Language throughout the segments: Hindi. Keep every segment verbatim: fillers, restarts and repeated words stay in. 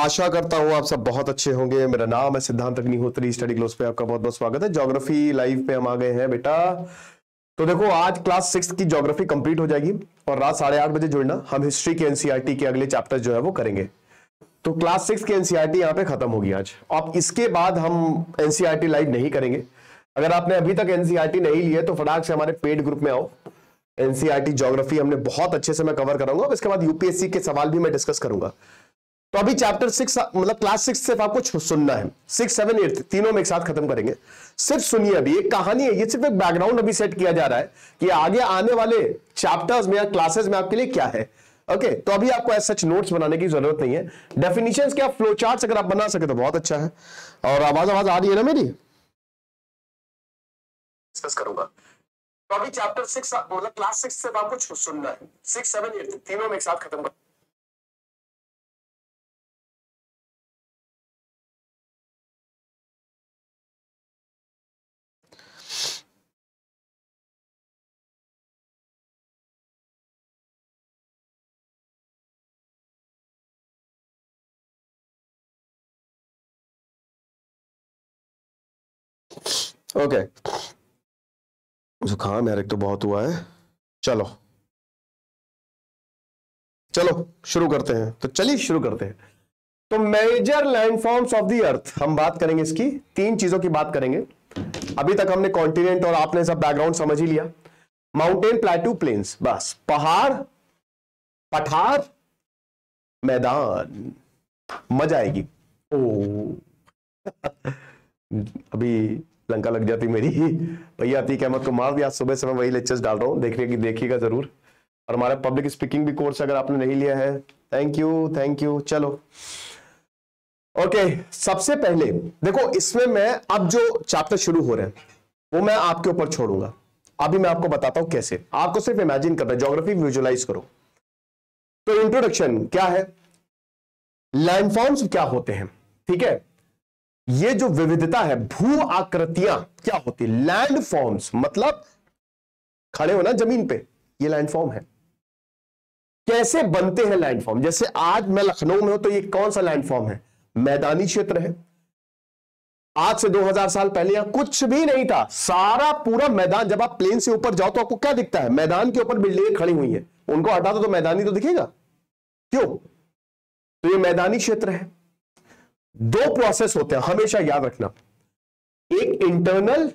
आशा करता हूं आप सब बहुत अच्छे होंगे। मेरा नाम है सिद्धांत अग्निहोत्री। स्टडी क्लोज पे आपका बहुत बहुत स्वागत है। ज्योग्राफी लाइव पे हम आ गए हैं बेटा। तो देखो, आज क्लास सिक्स की ज्योग्राफी कंप्लीट हो जाएगी और रात साढ़े आठ बजे जुड़ना। हम हिस्ट्री के एनसीईआरटी के अगले चैप्टर जो है वो करेंगे। तो क्लास सिक्स की एनसीईआरटी यहाँ पे खत्म होगी आज। अब इसके बाद हम एनसीईआरटी लाइव नहीं करेंगे। अगर आपने अभी तक एनसीईआरटी नहीं ली है तो फटाक से हमारे पेड ग्रुप में आओ। एनसीईआरटी ज्योग्राफी हमने बहुत अच्छे से मैं कवर कराऊंगा। इसके बाद यूपीएससी के सवाल भी मैं डिस्कस करूंगा। तो अभी चैप्टर सिक्स मतलब क्लास सिक्स सिर्फ आपको सुनना है। सिक्स सेवन एट तीनों में एक साथ खत्म करेंगे। सिर्फ सुनिए, अभी एक कहानी है, ये सिर्फ एक बैकग्राउंड अभी सेट किया जा रहा है कि आगे आने वाले चैप्टर्स में या क्लासेस में आपके लिए क्या है। ओके, तो अभी आपको ऐसा सच नोट्स बनाने की जरूरत नहीं है। डेफिनेशंस के आप फ्लो चार्ट्स अगर आप बना सके तो बहुत अच्छा है। और आवाज आवाज आ रही है ना मेरी? डिस्कस करूंगा। तो अभी चैप्टर सिक्स मतलब क्लास सिक्स सिर्फ आपको सुनना है। सिक्स सेवन एट तीनों में एक साथ खत्म कर ओके। जुकाम यार एक तो बहुत हुआ है। चलो चलो शुरू करते हैं। तो चलिए शुरू करते हैं। तो major landforms of the earth हम बात करेंगे। इसकी तीन चीजों की बात करेंगे। अभी तक हमने कॉन्टिनेंट और आपने सब बैकग्राउंड समझ ही लिया। माउंटेन, प्लेट्यू, प्लेन्स, बस पहाड़, पठार, मैदान, मजा आएगी। ओ अभी लंका लग जाती मेरी। भैया अतीक अहमद को मार दिया। सुबह से मैं वही लेक्चर्स डाल रहा हूँ, देखिए देखिएगा जरूर। और हमारा पब्लिक स्पीकिंग भी कोर्स अगर आपने नहीं लिया है, थैंक यू थैंक यू। चलो ओके, सबसे पहले देखो, इसमें मैं अब जो चैप्टर शुरू हो रहे हैं वो मैं आपके ऊपर छोड़ूंगा। अभी मैं आपको बताता हूं कैसे। आपको सिर्फ इमेजिन करना है, ज्योग्राफी विजुअलाइज करो। तो इंट्रोडक्शन क्या है, लैंडफॉर्म्स क्या होते हैं, ठीक है। ये जो विविधता है, भू आकृतियां क्या होती है। लैंडफॉर्म्स मतलब खड़े हो ना जमीन पे, ये लैंडफॉर्म है। कैसे बनते हैं लैंडफॉर्म, जैसे आज मैं लखनऊ में हूं तो ये कौन सा लैंडफॉर्म है, मैदानी क्षेत्र है। आज से दो हज़ार साल पहले यहां कुछ भी नहीं था, सारा पूरा मैदान। जब आप प्लेन से ऊपर जाओ तो आपको क्या दिखता है, मैदान के ऊपर बिल्डिंगें खड़ी हुई हैं। उनको हटा दो तो मैदानी तो दिखेगा, क्यों? तो ये मैदानी क्षेत्र है। दो प्रोसेस होते हैं, हमेशा याद रखना, एक इंटरनल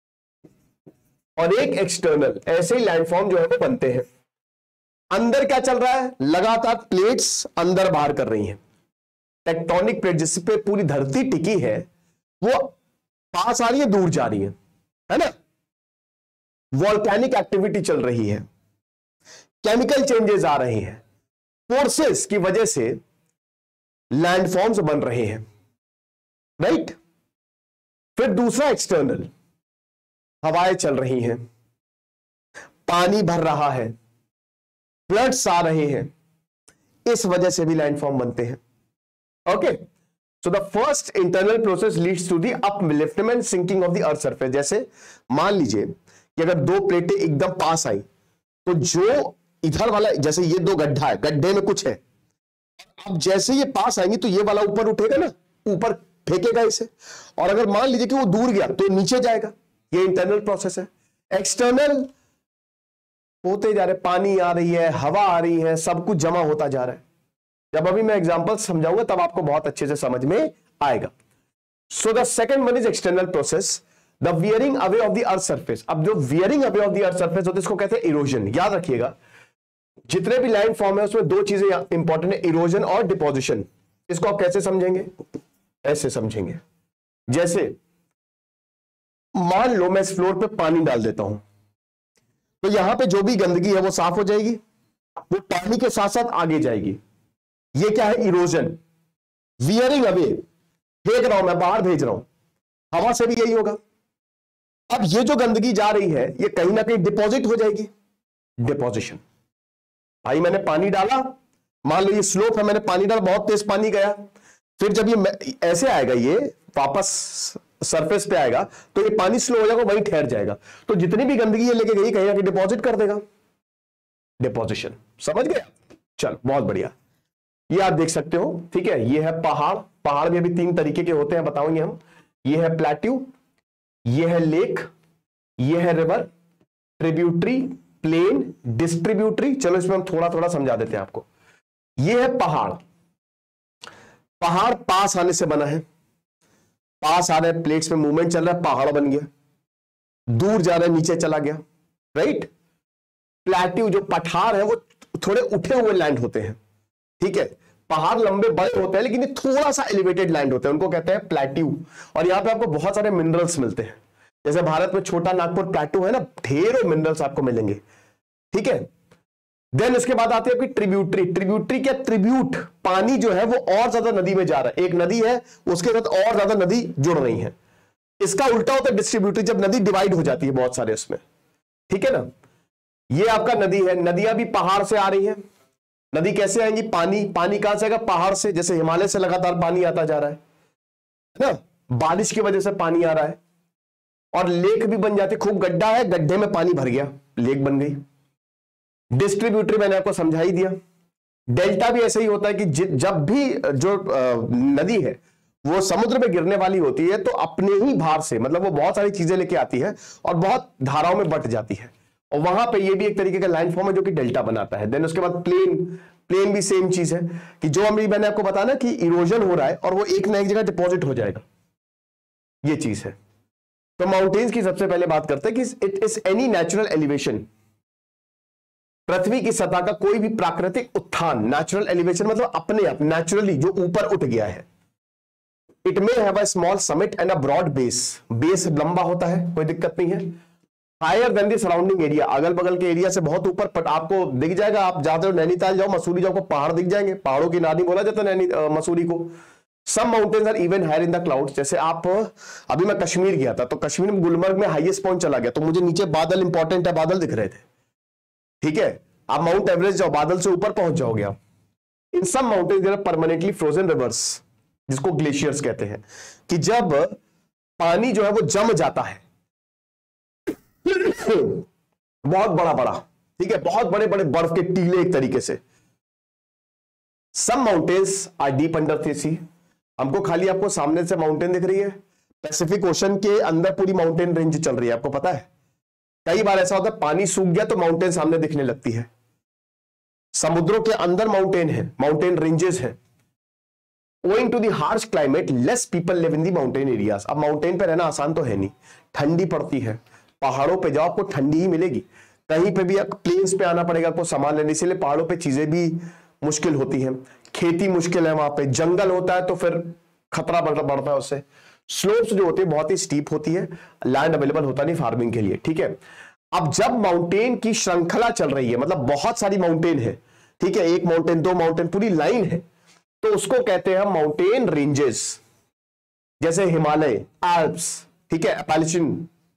और एक एक्सटर्नल। ऐसे ही लैंडफॉर्म जो है वो बनते हैं। अंदर क्या चल रहा है, लगातार प्लेट्स अंदर बाहर कर रही हैं। टेक्टोनिक प्लेट जिस पे पूरी धरती टिकी है वो पास आ रही है, दूर जा रही है, है ना। वॉल्केनिक एक्टिविटी चल रही है, केमिकल चेंजेस आ रहे हैं, फोर्सेस की वजह से लैंडफॉर्म्स बन रहे हैं, राइट। फिर दूसरा एक्सटर्नल, हवाएं चल रही हैं, पानी भर रहा है, फ्लड्स आ रहे हैं, इस वजह से भी लैंडफॉर्म बनते हैं। Okay, so the first internal process leads to the upliftment sinking of the earth surface. जैसे मान लीजिए कि अगर दो प्लेटें एकदम पास आई तो जो इधर वाला, जैसे ये दो गड्ढा है, गड्ढे में कुछ है, अब जैसे ये पास आएंगी तो ये वाला ऊपर उठेगा ना, ऊपर फेंकेगा इसे। और अगर मान लीजिए कि वो दूर गया तो नीचे जाएगा। ये इंटरनल प्रोसेस है। एक्सटर्नल होते जा रहे, पानी आ रही है, हवा आ रही है, सब कुछ जमा होता जा रहा है। जब अभी मैं एग्जांपल समझाऊंगा तब आपको बहुत अच्छे से समझ में आएगा। So the second one is external process, the wearing away of the earth surface. अब जो wearing away of the earth surface होता है इसको कहते हैं इरोजन। याद रखिएगा, जितने भी लैंड फॉर्म है उसमें दो चीजें इंपॉर्टेंट है, इरोजन और डिपोजिशन। इसको आप कैसे समझेंगे, ऐसे समझेंगे। जैसे मान लो मैं इस फ्लोर पे पानी डाल देता हूं तो यहां पे जो भी गंदगी है वो साफ हो जाएगी, वो पानी के साथ साथ आगे जाएगी। ये क्या है, इरोजन। वियरिंग अवे, फेंक रहा हूं मैं, बाहर भेज रहा हूं। हवा से भी यही होगा। अब ये जो गंदगी जा रही है ये कहीं ना कहीं डिपॉजिट हो जाएगी, डिपोजिशन। भाई मैंने पानी डाला, मान लो ये स्लोप है, मैंने पानी डाला, बहुत तेज पानी गया, फिर जब ये ऐसे आएगा, ये वापस सरफेस पे आएगा तो ये पानी स्लो हो जाएगा, वहीं ठहर जाएगा। तो जितनी भी गंदगी ये लेके गई कहीं ना कहीं डिपॉजिट कर देगा, डिपोजिशन। समझ गया? चलो बहुत बढ़िया। ये आप देख सकते हो, ठीक है। ये है पहाड़, पहाड़ भी अभी तीन तरीके के होते हैं, बताओगे हम। ये है प्लेट्यू, ये है लेक, ये है रिवर, ट्रिब्यूटरी, प्लेन, डिस्ट्रीब्यूटरी। चलो इसमें हम थोड़ा थोड़ा समझा देते हैं आपको। ये है पहाड़, पहाड़ पास आने से बना है, पास आ रहा है, प्लेट्स में मूवमेंट चल रहा है, पहाड़ बन गया। दूर जा रहा है, नीचे चला गया, राइट। प्लेट्यू जो पठार है वो थोड़े उठे हुए लैंड होते हैं, ठीक है। पहाड़ लंबे बड़े होते हैं लेकिन ये थोड़ा सा एलिवेटेड लैंड होते हैं, उनको कहते हैं प्लेट्यू। और यहां पे आपको बहुत सारे मिनरल्स मिलते हैं, जैसे भारत में छोटा नागपुर प्लेट्यू है ना, ढेरों मिनरल्स आपको मिलेंगे, ठीक है। देन इसके बाद आती है आपकी ट्रिब्यूटरी। ट्रिब्यूटरी क्या, ट्रिब्यूट, पानी जो है वो और ज्यादा नदी में जा रहा है, एक नदी है उसके साथ और ज्यादा नदी जुड़ रही है। इसका उल्टा होता है डिस्ट्रीब्यूटरी, जब नदी डिवाइड हो जाती है बहुत सारे उसमें, ठीक है ना। ये आपका नदी है, नदियां भी पहाड़ से आ रही है। नदी कैसे आएंगी, पानी, पानी कहां से आएगा, पहाड़ से। जैसे हिमालय से लगातार पानी आता जा रहा है ना, बारिश की वजह से पानी आ रहा है। और लेक भी बन जाती, खूब गड्ढा है, गड्ढे में पानी भर गया, लेक बन गई। डिस्ट्रीब्यूटरी मैंने आपको समझा ही दिया। डेल्टा भी ऐसे ही होता है कि जब भी जो नदी है वो समुद्र में गिरने वाली होती है तो अपने ही भार से, मतलब वो बहुत सारी चीजें लेके आती है और बहुत धाराओं में बट जाती है, और वहां पे ये भी एक तरीके का लैंड फॉर्म है जो कि डेल्टा बनाता है। देन उसके बाद प्लेन, प्लेन भी सेम चीज है कि जो अभी मैंने आपको बताया ना कि इरोजन हो रहा है और वो एक ना एक जगह डिपॉजिट हो जाएगा, ये चीज है। तो माउंटेन्स की सबसे पहले बात करते हैं कि it is any natural elevation, पृथ्वी की सतह का कोई भी प्राकृतिक उत्थान। नेचुरल एलिवेशन मतलब अपने आप, नेचुरली जो ऊपर उठ गया है। It may have a small summit and a broad base, base लंबा होता है, कोई दिक्कत नहीं है। Higher than the surrounding area, अगल बगल के एरिया से बहुत ऊपर, पर आपको दिख जाएगा। आप जाते हो नैनीताल जाओ, मसूरी जाओ, पहाड़ दिख जाएंगे, पहाड़ों की नानी बोला जाता है नैनी मसूरी को। Some mountains are even higher in the clouds. जैसे आप, अभी मैं कश्मीर गया था तो कश्मीर में गुलमर्ग में हाईएस्ट पॉइंट चला गया तो मुझे नीचे बादल, इंपॉर्टेंट है, बादल दिख रहे थे, ठीक है। आप माउंट एवरेस्ट जाओ, बादल से ऊपर पहुंच जाओगे आप। In some mountains there are permanently frozen rivers, जिसको ग्लेशियर्स कहते हैं, कि जब पानी जो है वो जम जाता है बहुत बड़ा बड़ा, ठीक है, बहुत बड़े बड़े बर्फ के टीले एक तरीके से। Some mountains are deep under the sea. हमको खाली आपको सामने से माउंटेन दिख रही है, पैसिफिक ओशन के अंदर पूरी माउंटेन रेंज चल रही है, आपको पता है। कई बार ऐसा होता है पानी सूख गया तो माउंटेन सामने दिखने लगती है। समुद्रों के अंदर माउंटेन है, माउंटेन रेंजेस है। Owing to the harsh climate, less people live in the mountain areas. अब माउंटेन पे रहना आसान तो है नहीं, ठंडी पड़ती है। पहाड़ों पे जाओ आपको ठंडी ही मिलेगी, कहीं पे भी प्लेन्स पे आना पड़ेगा आपको सामान लेने, इसीलिए पहाड़ों पे चीजें भी मुश्किल होती हैं। खेती मुश्किल है वहां पे, जंगल होता है तो फिर खतरा बढ़ता है उससे। स्लोप्स जो होती है बहुत ही स्टीप होती है, लैंड अवेलेबल होता नहीं फार्मिंग के लिए, ठीक है। अब जब माउंटेन की श्रृंखला चल रही है, मतलब बहुत सारी माउंटेन है, ठीक है, एक माउंटेन, दो माउंटेन, पूरी लाइन है, तो उसको कहते हैं माउंटेन रेंजेस। जैसे हिमालय, एल्प्स, ठीक है, एपालेचियन,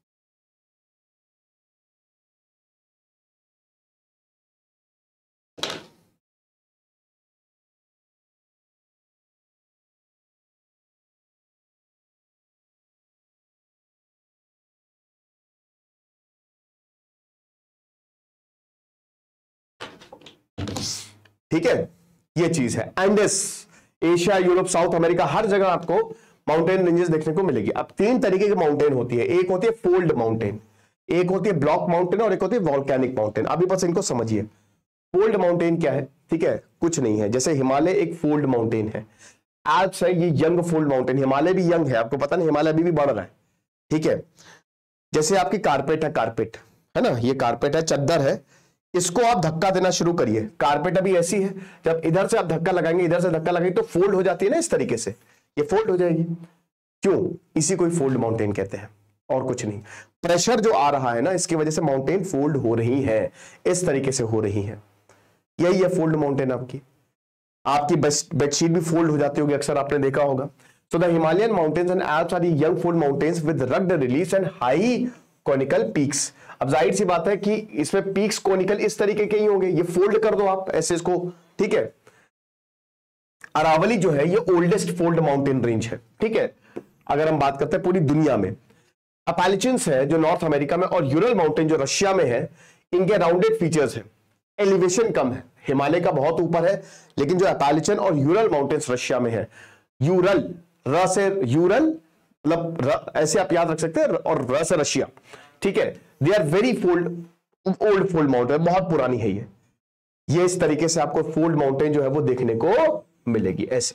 ठीक है, ये चीज है। Andes, Asia, Europe, South America, हर जगह आपको माउंटेन रेंजेस देखने को मिलेगी। अब तीन तरीके की माउंटेन होती है, एक होती है फोल्ड माउंटेन, एक होती है ब्लॉक माउंटेन और एक होती है वॉल्केनिक माउंटेन। अभी बस इनको समझिए। फोल्ड माउंटेन क्या है, ठीक है, कुछ नहीं है। जैसे हिमालय एक फोल्ड माउंटेन है, एल्प्स है, ये यंग फोल्ड माउंटेन, हिमालय भी यंग है, आपको पता नहीं, हिमालय अभी भी बढ़ रहा है, ठीक है। जैसे आपकी कारपेट है, कारपेट है ना, ये कारपेट है, चद्दर है, इसको आप धक्का देना शुरू करिए। कारपेट अभी ऐसी है, जब इधर से आप धक्का लगाएंगे, इधर से धक्का लगाएंगे तो फोल्ड हो जाती है ना, इस तरीके से ये फोल्ड हो जाएगी। क्यों? इसी को फोल्ड माउंटेन कहते हैं, और कुछ नहीं। प्रेशर जो आ रहा है ना, इसकी वजह से माउंटेन फोल्ड हो रही है, इस तरीके से हो रही है। यही है फोल्ड माउंटेन। आपकी आपकी बेडशीट भी फोल्ड हो जाती होगी, अक्सर आपने देखा होगा। So the Himalayan mountains and Alps are young fold mountains with rugged relief and high conical peaks. अब जाहिर सी बात है कि इसमें पीक्स कोनिकल इस तरीके के ही होंगे, ये फोल्ड कर दो आप ऐसे इसको, ठीक है। अरावली जो है ये ओल्डेस्ट फोल्ड माउंटेन रेंज है, ठीक है, अगर हम बात करते हैं पूरी दुनिया में। अपालेचियंस है जो नॉर्थ अमेरिका में, और यूरल माउंटेन जो रशिया में है, इनके राउंडेड फीचर्स है। एलिवेशन कम है, हिमालय का बहुत ऊपर है, लेकिन जो एपालिचन और यूरल माउंटेन्स रशिया में है, यूरल र से यूरल मतलब ऐसे आप याद रख सकते हैं, और र से रशिया, ठीक है। They are very fold, old fold mountain, बहुत पुरानी है ये ये इस तरीके से आपको फोल्ड माउंटेन जो है वो देखने को मिलेगी ऐसे।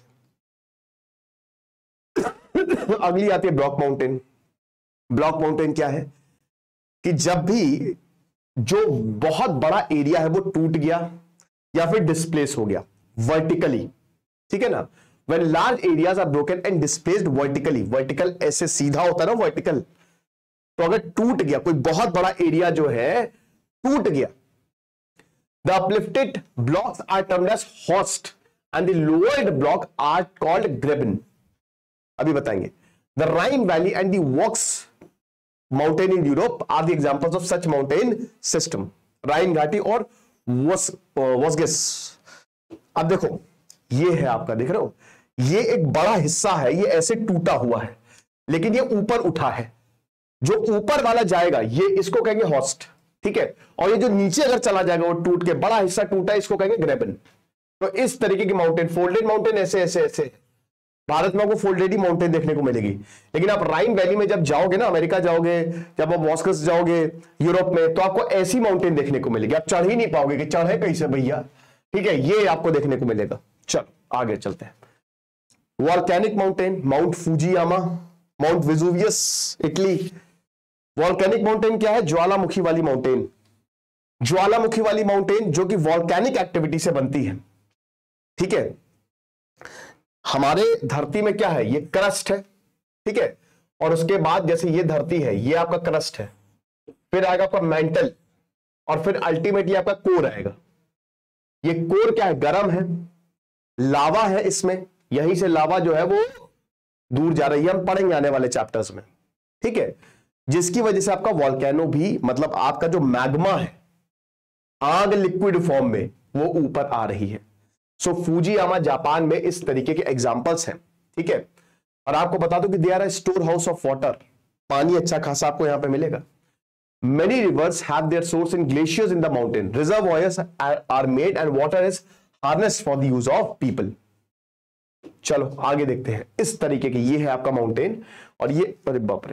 अगली आती है ब्लॉक माउंटेन। ब्लॉक माउंटेन क्या है कि जब भी जो बहुत बड़ा एरिया है वो टूट गया या फिर डिस्प्लेस हो गया वर्टिकली, ठीक है ना, when large areas are broken and displaced vertically, vertical ऐसे सीधा होता है ना वर्टिकल, तो अगर टूट गया कोई बहुत बड़ा एरिया जो है टूट गया, the uplifted blocks are termed as horst and the lowered block are called graben। अभी बताएंगे। the Rhine Valley and the Vaux mountain in Europe are the examples of such mountain system। राइन घाटी और वोस्गेस। अब देखो ये है आपका, देख रहे हो, ये एक बड़ा हिस्सा है, ये ऐसे टूटा हुआ है, लेकिन ये ऊपर उठा है, जो ऊपर वाला जाएगा ये इसको कहेंगे हॉस्ट, ठीक है, और ये जो नीचे अगर चला जाएगा वो टूट के बड़ा हिस्सा टूटा है, इसको कहेंगे ग्रेबन। तो इस तरीके की माउंटेन, फोल्डेड माउंटेन ऐसे ऐसे ऐसे, भारत में आपको फोल्डेड ही माउंटेन देखने को मिलेगी, लेकिन आप राइन वैली में जब जाओगे ना, अमेरिका जाओगे, जब आप वॉस्कस जाओगे यूरोप में, तो आपको ऐसी माउंटेन देखने को मिलेगी, आप चढ़ ही नहीं पाओगे कि चढ़े कैसे भैया, ठीक है, ये आपको देखने को मिलेगा। चलो आगे चलते हैं। Volcanic mountain, mount Fujiyama, mount Vesuvius Italy. Volcanic mountain क्या है? ज्वालामुखी वाली माउंटेन, ज्वालामुखी वाली माउंटेन जो कि वॉल्केनिक एक्टिविटी से बनती है, ठीक है। हमारे धरती में क्या है? ये क्रस्ट है, ठीक है, और उसके बाद जैसे ये धरती है, ये आपका क्रस्ट है, फिर आएगा आपका मेंटल, और फिर अल्टीमेटली आपका कोर आएगा। ये कोर क्या है? गर्म है, लावा है इसमें, यहीं से लावा जो है वो दूर जा रही है, हम पढ़ेंगे आने वाले चैप्टर्स में, ठीक है, जिसकी वजह से आपका वॉल्केनो भी, मतलब आपका जो मैग्मा है, आग लिक्विड फॉर्म में, वो ऊपर आ रही है। सो फूजियामा जापान में इस तरीके के एग्जांपल्स हैं, ठीक है। और आपको बता दूं कि they are a store house of water, पानी अच्छा खासा आपको यहां पे मिलेगा। Many rivers have their source in glaciers in the mountain. Reservoirs are, are made and water is harnessed for the use of people. चलो आगे देखते हैं। इस तरीके की ये है आपका माउंटेन, और ये, अरे बाप रे,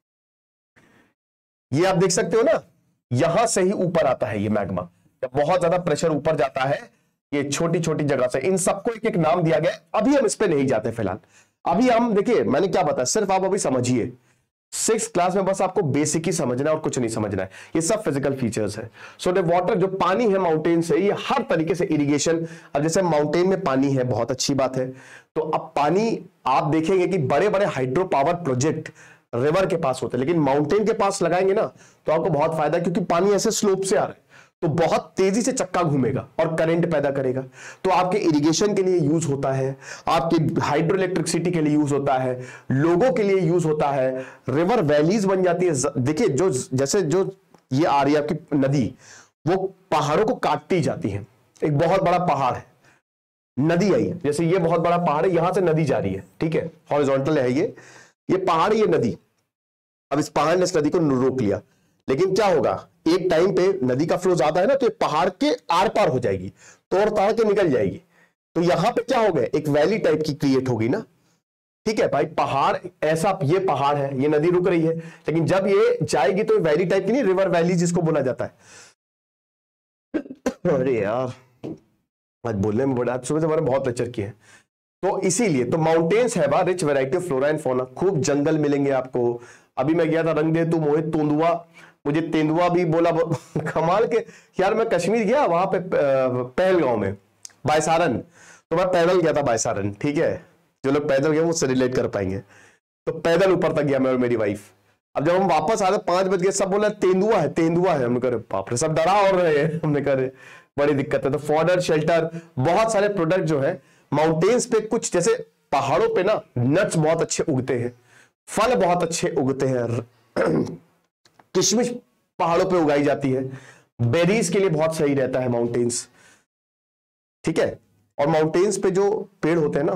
ये आप देख सकते हो ना, यहां से ही ऊपर आता है ये मैग्मा, जब बहुत ज्यादा प्रेशर ऊपर जाता है, ये छोटी छोटी जगह से, इन सबको एक एक नाम दिया गया। अभी हम इस पे नहीं जाते फिलहाल, अभी हम देखिए मैंने क्या बताया, सिर्फ आप अभी समझिए, सिक्स क्लास में बस आपको बेसिक ही समझना है और कुछ नहीं समझना है, ये सब फिजिकल फीचर्स है। सो द वाटर, जो पानी है माउंटेन से, ये हर तरीके से इरिगेशन, अब जैसे माउंटेन में पानी है, बहुत अच्छी बात है, तो अब पानी आप देखेंगे कि बड़े बड़े हाइड्रो पावर प्रोजेक्ट रिवर के पास होते हैं, लेकिन माउंटेन के पास लगाएंगे ना तो आपको बहुत फायदा है, क्योंकि पानी ऐसे स्लोप से आ रहा है, तो बहुत तेजी से चक्का घूमेगा और करंट पैदा करेगा, तो आपके इरिगेशन के लिए यूज होता है, आपके हाइड्रो इलेक्ट्रिसिटी के लिए यूज होता है, लोगों के लिए यूज होता है, रिवर वैलीज बन जाती है। देखिए जो जैसे जो ये आ रही है आपकी नदी, वो पहाड़ों को काटती जाती है। एक बहुत बड़ा पहाड़ है, नदी आई है, जैसे ये बहुत बड़ा पहाड़ है, यहां से नदी जा रही है, ठीक है, हॉरिजॉन्टल है ये ये पहाड़, ये नदी, अब इस पहाड़ ने इस नदी को रोक लिया, लेकिन क्या होगा, एक टाइम पे नदी का फ्लो ज्यादा है ना, तो पहाड़ के आर पार हो जाएगी, तोड़ ताड़ के निकल जाएगी, तो यहां पे क्या हो गया, एक वैली टाइप की क्रिएट होगी ना, ठीक है भाई, पहाड़ ऐसा, ये पहाड़ है, ये नदी रुक रही है, लेकिन जब ये जाएगी तो वैली टाइप की नहीं, रिवर वैली जिसको बोला जाता है। अरे यार आज बोलने में बड़ा, आज सुबह से मैंने बहुत लेक्चर किए हैं, तो इसीलिए तो माउंटेन्स है rich variety of flora and fauna, खूब जंगल मिलेंगे आपको। अभी मैं गया था रंग दे तू मोहित तेंदुआ, मुझे तेंदुआ भी बोला, कमाल के यार, मैं कश्मीर गया, वहां पे पहलगांव में बायसारन, तो मैं पैदल गया था बायसारन, ठीक है, जो लोग पैदल गए वो उससे रिलेट कर पाएंगे, तो पैदल ऊपर तक गया मैं और मेरी वाइफ। अब जब हम वापस आ रहे पांच बज गए, सब बोला तेंदुआ है तेंदुआ है, हमने कहा बाप रे, सब डरा और रहे हैं, हमने कहा बड़ी दिक्कत है। तो फॉडर, शेल्टर, बहुत सारे प्रोडक्ट जो है माउंटेन्स पे, कुछ जैसे पहाड़ों पे ना नट्स बहुत अच्छे उगते हैं, फल बहुत अच्छे उगते हैं, किशमिश पहाड़ों पे उगाई जाती है, बेरीज के लिए बहुत सही रहता है माउंटेन्स, ठीक है, और माउंटेन्स पे जो पेड़ होते हैं ना,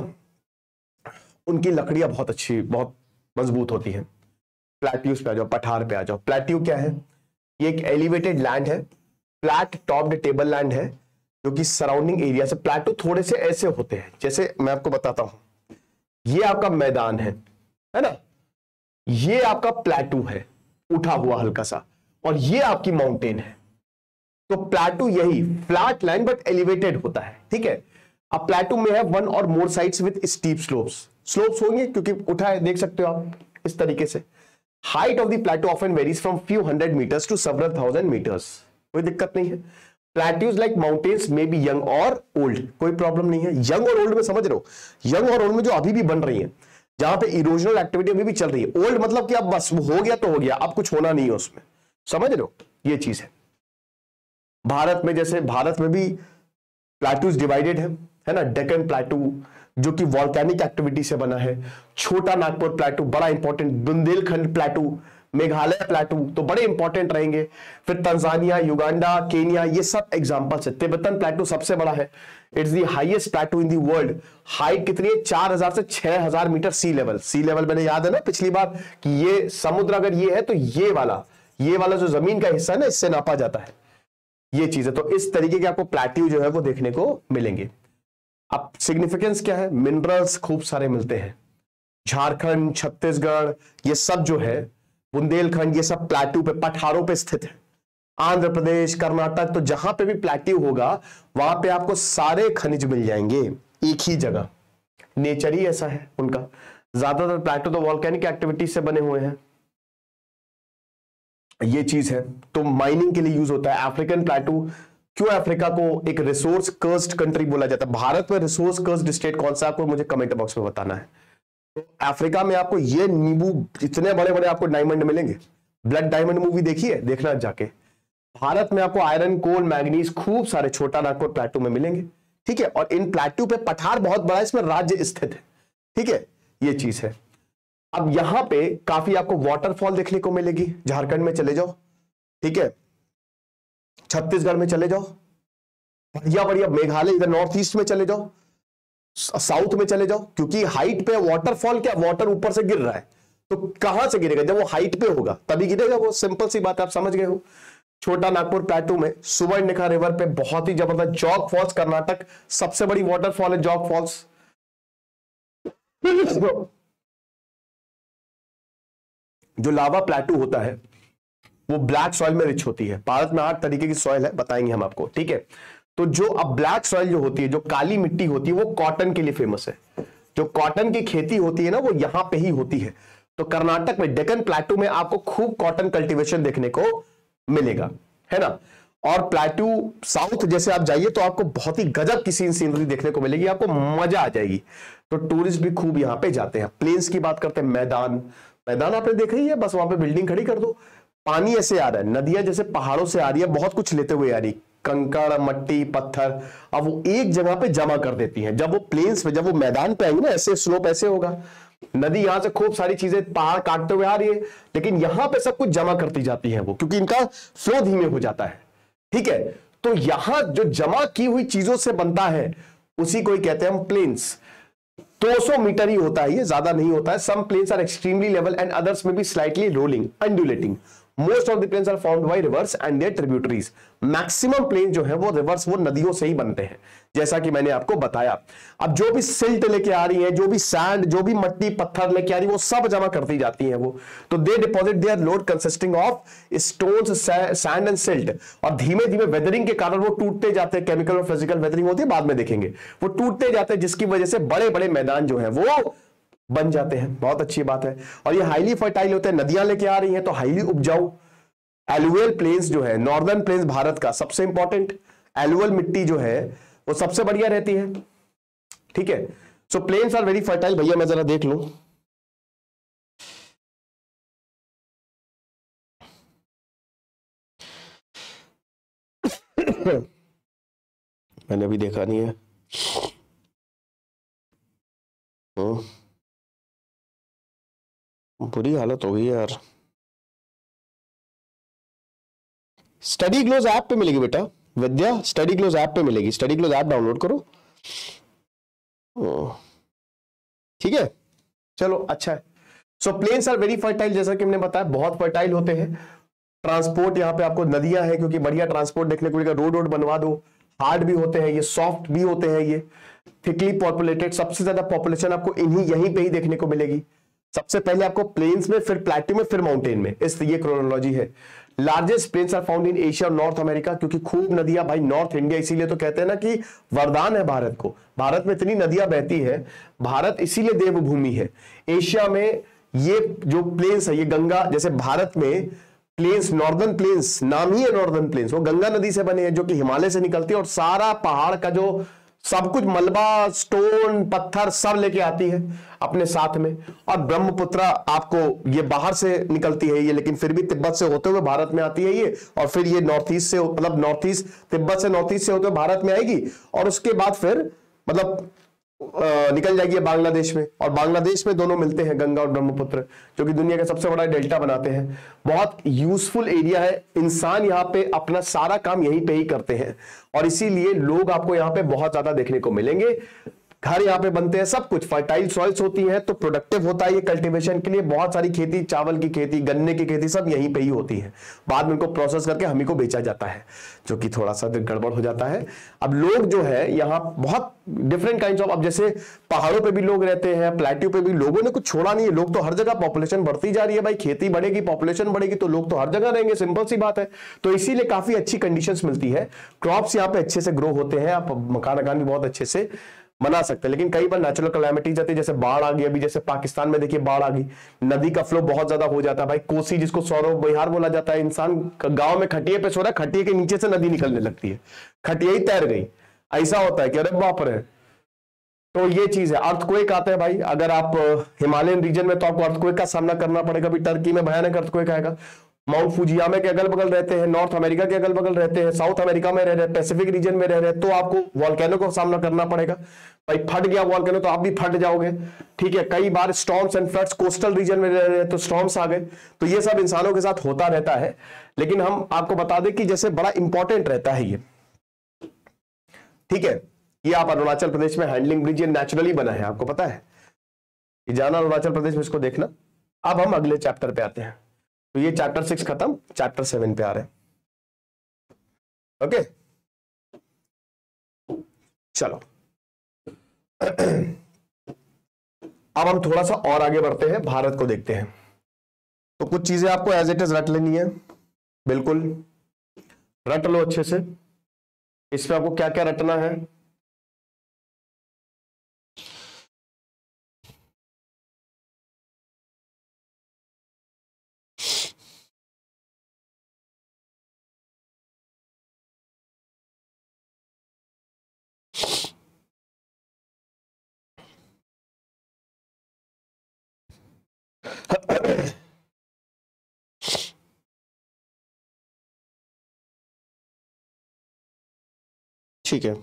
उनकी लकड़ियां बहुत अच्छी, बहुत मजबूत होती हैं। प्लेट्यूज पे आ जाओ, पठार पे आ जाओ। प्लेट्यू क्या है? ये एक एलिवेटेड लैंड है फ्लैट टॉप्ड टेबल लैंड है जो कि सराउंडिंग एरिया से, प्लेटू थोड़े से ऐसे होते हैं, जैसे मैं आपको बताता हूं, ये आपका मैदान है है ना, ये आपका प्लेटू है उठा हुआ हल्का सा, और ये आपकी माउंटेन है। तो प्लेटू यही फ्लैट लैंड बट एलिवेटेड होता है, ठीक है। अब प्लेटू में है one or more sides with steep slopes, slopes होंगे क्योंकि उठा है, देख सकते हो आप इस तरीके से। Height of the plateau often varies from few hundred metres to several thousand metres, कोई दिक्कत नहीं है। Plateaus like mountains may be young or old, कोई प्रॉब्लम नहीं है। यंग और ओल्ड में समझ रहे हो, यंग और ओल्ड में जो अभी भी बन रही है, जहां पे इरोजनल एक्टिविटी अभी भी चल रही है। ओल्ड मतलब कि अब बस हो गया तो हो गया, अब कुछ होना नहीं है उसमें, समझ रहे हो, ये चीज है। भारत में जैसे भारत में भी प्लेटूज डिवाइडेड है है ना, डेक्कन प्लेटू जो कि वॉल्केनिक एक्टिविटी से बना है, छोटा नागपुर प्लेटू बड़ा important, Bundelkhand plateau, Meghalaya plateau तो बड़े इंपॉर्टेंट रहेंगे। फिर तंजानिया, युगांडा, केनिया, ये सब एग्जांपल्स है। तिब्बतन प्लेटू सबसे बड़ा है, it's the highest plateau in the world. Height कितनी है, चार हजार से छह हजार metre sea level. Sea level मैंने याद है ना पिछली बार कि ये समुद्र अगर ये है तो ये वाला ये वाला जो जमीन का हिस्सा है ना, इससे नापा जाता है, ये चीज है। तो इस तरीके के आपको प्लेट्यू जो है वो देखने को मिलेंगे। अब सिग्निफिकेंस क्या है, मिनरल्स खूब सारे मिलते हैं। झारखंड, छत्तीसगढ़, ये सब जो है, बुंदेलखंड, ये सब प्लेट्यू पे, पठारों पे स्थित है। आंध्र प्रदेश, कर्नाटक, तो जहां पे भी प्लेट्यू होगा वहां पे आपको सारे खनिज मिल जाएंगे एक ही जगह। नेचर ही ऐसा है उनका। ज्यादातर प्लेट्यू तो वॉल्केनिक एक्टिविटी से बने हुए हैं, ये चीज है। तो माइनिंग के लिए यूज होता है। अफ्रीकन प्लेट्यू, क्यों अफ्रीका को एक रिसोर्स कर्स्ड कंट्री बोला जाता है? भारत में रिसोर्स कर्स्ड स्टेट कौन सा, आपको मुझे कमेंट बॉक्स में बताना है। तो अफ्रीका में आपको ये नींबू, इतने बड़े बड़े आपको डायमंड मिलेंगे। ब्लड डायमंड मूवी देखी है, देखना जाके। भारत में आपको आयरन, कोल, मैग्नीज खूब सारे छोटा नागपुर प्लेटू में मिलेंगे, ठीक है। और इन प्लेटू पे पठार बहुत बड़ा, इसमें राज्य स्थित है, ठीक है, ये चीज है। अब यहां पे काफी आपको वाटरफॉल देखने को मिलेगी। झारखंड में चले जाओ, ठीक है, छत्तीसगढ़ में चले जाओ, बढ़िया बढ़िया, मेघालय इधर नॉर्थ ईस्ट में चले जाओ, साउथ में चले जाओ, क्योंकि हाइट पे वाटरफॉल, क्या वाटर ऊपर से गिर रहा है, तो कहां से गिरेगा, जब वो हाइट पे होगा तभी गिरेगा वो, सिंपल सी बात है, आप समझ गए हो। छोटा नागपुर प्लेटू में सुवर्णरेखा रिवर पे बहुत ही जबरदस्त जॉग फॉल्स, कर्नाटक सबसे बड़ी वाटरफॉल है जॉग फॉल्स। जो लावा प्लेटू होता है वो ब्लैक सॉइल में रिच होती है। भारत में आठ तरीके की सॉइल है, बताएंगे हम आपको, ठीक है। तो जो अब ब्लैक सॉइल जो होती है, जो काली मिट्टी होती है, वो कॉटन के लिए फेमस है। जो कॉटन की खेती होती है ना, वो यहां पे ही होती है। तो कर्नाटक में डेक्कन प्लेटू में आपको खूब कॉटन कल्टीवेशन देखने को मिलेगा, है ना। और प्लेटू साउथ जैसे आप जाइए तो आपको बहुत ही गजब की सीन सीनरी देखने को मिलेगी, आपको मजा आ जाएगी। तो टूरिस्ट भी खूब यहां पे जाते हैं। प्लेन्स की बात करते हैं, मैदान मैदान आपने देखा ही है, बस वहां पे बिल्डिंग खड़ी कर दो। पानी ऐसे आ रहा है, नदियां जैसे पहाड़ों से आ रही है, बहुत कुछ लेते हुए आ रही, कंकड़, मट्टी, पत्थर, अब वो एक जगह पे जमा कर देती हैं। जब वो प्लेन्स पे, जब वो मैदान पे आएंगे ना, ऐसे स्लोप ऐसे होगा, नदी यहां से खूब सारी चीजें पहाड़ काटते हुए आ रही है, लेकिन यहां पे सब कुछ जमा करती जाती है वो, क्योंकि इनका फ्लो धीमे हो जाता है, ठीक है। तो यहां जो जमा की हुई चीजों से बनता है, उसी को ही कहते हैं हम प्लेन्स। दो सौ मीटर ही होता है, ये ज्यादा नहीं होता है। Some plains are extremely level and others may be slightly rolling, undulating. Most of the plains are found by rivers and their tributaries. Maximum plain जो है वो रिवर्स, वो नदियों से ही बनते हैं, जैसा कि मैंने आपको बताया। अब जो भी सिल्ट लेके आ रही है, जो भी सैंड, जो भी मट्टी पत्थर लेके आ रही है, वो सब जमा करती जाती हैं वो। तो they deposit their load consisting of stones, sand and silt. और धीमे धीमे वेदरिंग के कारण वो टूटते जाते हैं। केमिकल और फिजिकल वेदरिंग होती है, बाद में देखेंगे। वो टूटते जाते हैं, जिसकी वजह से बड़े बड़े मैदान जो है वो बन जाते हैं। बहुत अच्छी बात है। और ये हाईली फर्टाइल होते हैं, नदियां लेके आ रही हैं तो हाईली उपजाऊ। एलुअल प्लेन्स जो है, नॉर्दर्न प्लेन्स भारत का सबसे इंपॉर्टेंट, एलुअल मिट्टी जो है वो सबसे बढ़िया रहती है, ठीक है। So plains are very fertile. भैया मैं जरा देख लूं, मैंने अभी देखा नहीं है। बुरी हालत हो गई यार। स्टडी ग्लोज ऐप पे मिलेगी बेटा, विद्या स्टडी ग्लोज ऐप पे मिलेगी। स्टडी ग्लोज ऐप डाउनलोड करो, ठीक है। चलो अच्छा है। So plains are very fertile, जैसा कि हमने बताया बहुत फर्टाइल होते हैं। ट्रांसपोर्ट यहाँ पे आपको नदियां हैं, क्योंकि बढ़िया ट्रांसपोर्ट देखने को मिलेगा। रोड रोड बनवा दो, हार्ड भी होते हैं ये, सॉफ्ट भी होते हैं ये, थिकली पॉपुलेटेड। सबसे ज्यादा पॉपुलेशन आपको इन्हीं यहीं पे ही देखने को मिलेगी। सबसे पहले आपको प्लेन्स में, फिर प्लेट्यू में, फिर माउंटेन में, इस ये क्रोनोलॉजी है। Largest plains are found in Asia और नॉर्थ अमेरिका, क्योंकि खूब नदियां भाई नॉर्थ इंडिया, इसीलिए तो कहते हैं ना कि वरदान है भारत को। भारत में इतनी नदियां बहती है, भारत इसीलिए देवभूमि है। एशिया में ये जो प्लेन्स है, ये गंगा, जैसे भारत में प्लेन्स, नॉर्दर्न प्लेन्स, नाम ही है नॉर्दर्न प्लेन्स, वो गंगा नदी से बने हैं, जो कि हिमालय से निकलती है और सारा पहाड़ का जो सब कुछ मलबा, स्टोन, पत्थर सब लेके आती है अपने साथ में। और ब्रह्मपुत्र आपको ये बाहर से निकलती है ये, लेकिन फिर भी तिब्बत से होते हुए भारत में आती है ये, और फिर ये नॉर्थ ईस्ट से, मतलब नॉर्थ ईस्ट, तिब्बत से नॉर्थ ईस्ट से होते हुए भारत में आएगी, और उसके बाद फिर मतलब आ, निकल जाएगी बांग्लादेश में। और बांग्लादेश में दोनों मिलते हैं, गंगा और ब्रह्मपुत्र, जो कि दुनिया का सबसे बड़ा डेल्टा बनाते हैं। बहुत यूजफुल एरिया है, इंसान यहाँ पे अपना सारा काम यहीं पे ही करते हैं, और इसीलिए लोग आपको यहाँ पे बहुत ज्यादा देखने को मिलेंगे। घर यहाँ पे बनते हैं, सब कुछ फर्टाइल सॉइल्स होती है, तो प्रोडक्टिव होता है ये कल्टीवेशन के लिए। बहुत सारी खेती, चावल की खेती, गन्ने की खेती, सब यहीं पे ही होती है। बाद में इनको प्रोसेस करके हम ही को बेचा जाता है, जो कि थोड़ा सा गड़बड़ हो जाता है। अब लोग जो है यहाँ बहुत डिफरेंट काइंड्स ऑफ, अब जैसे पहाड़ों पे भी लोग रहते हैं, प्लेट्यू पे भी, लोगों ने कुछ छोड़ा नहीं है। लोग तो हर जगह, पॉपुलेशन बढ़ती जा रही है भाई, खेती बढ़ेगी, पॉपुलेशन बढ़ेगी, तो लोग तो हर जगह रहेंगे, सिंपल सी बात है। तो इसीलिए काफी अच्छी कंडीशंस मिलती है, क्रॉप्स यहाँ पे अच्छे से ग्रो होते हैं, आप मकान मकान भी बहुत अच्छे से बना सकते हैं। लेकिन कई बार नेचुरल कैलामिटीज आती है, जैसे बाढ़ आ गई, अभी जैसे पाकिस्तान में देखिए बाढ़ आ गई, नदी का फ्लो बहुत ज्यादा हो जाता है भाई। कोसी, जिसको सौरव बिहार बोला जाता है, इंसान गांव में खटिए पे सो रहा है, खटिए के नीचे से नदी निकलने लगती है, खटिया ही तैर गई, ऐसा होता है कि अरे बाप रे। तो ये चीज है। अर्थक्वेक आते हैं भाई, अगर आप हिमालयन रीजन में, तो आपको अर्थक्वेक का सामना करना पड़ेगा। अभी टर्की में भयानक अर्थक्वेक आएगा। माउंट फुजियामा के अगल बगल रहते हैं, नॉर्थ अमेरिका के अगल बगल रहते हैं, साउथ अमेरिका में रह रहे हैं, पैसिफिक रीजन में रह रहे हैं, तो आपको वॉल्केनो का सामना करना पड़ेगा। भाई फट गया वॉल्केनो तो आप भी फट जाओगे, ठीक है। कई बार storms and floods, coastal region में रह रहे हैं तो स्टॉर्म्स आ गए, तो ये सब इंसानों के साथ होता रहता है। लेकिन हम आपको बता दें कि जैसे बड़ा इंपॉर्टेंट रहता है ये, ठीक है। ये आप अरुणाचल प्रदेश में हैंडलिंग ब्रिज ये नेचुरली बना है, आपको पता है। ये जाना अरुणाचल प्रदेश में, इसको देखना। अब हम अगले चैप्टर पे आते हैं। तो ये चैप्टर सिक्स खत्म, चैप्टर सेवन पे आ रहे हैं। ओके चलो अब हम थोड़ा सा और आगे बढ़ते हैं, भारत को देखते हैं। तो कुछ चीजें आपको एज इट इज रट लेनी है, बिल्कुल रट लो अच्छे से। इस पे आपको क्या क्या रटना है। ठीक है,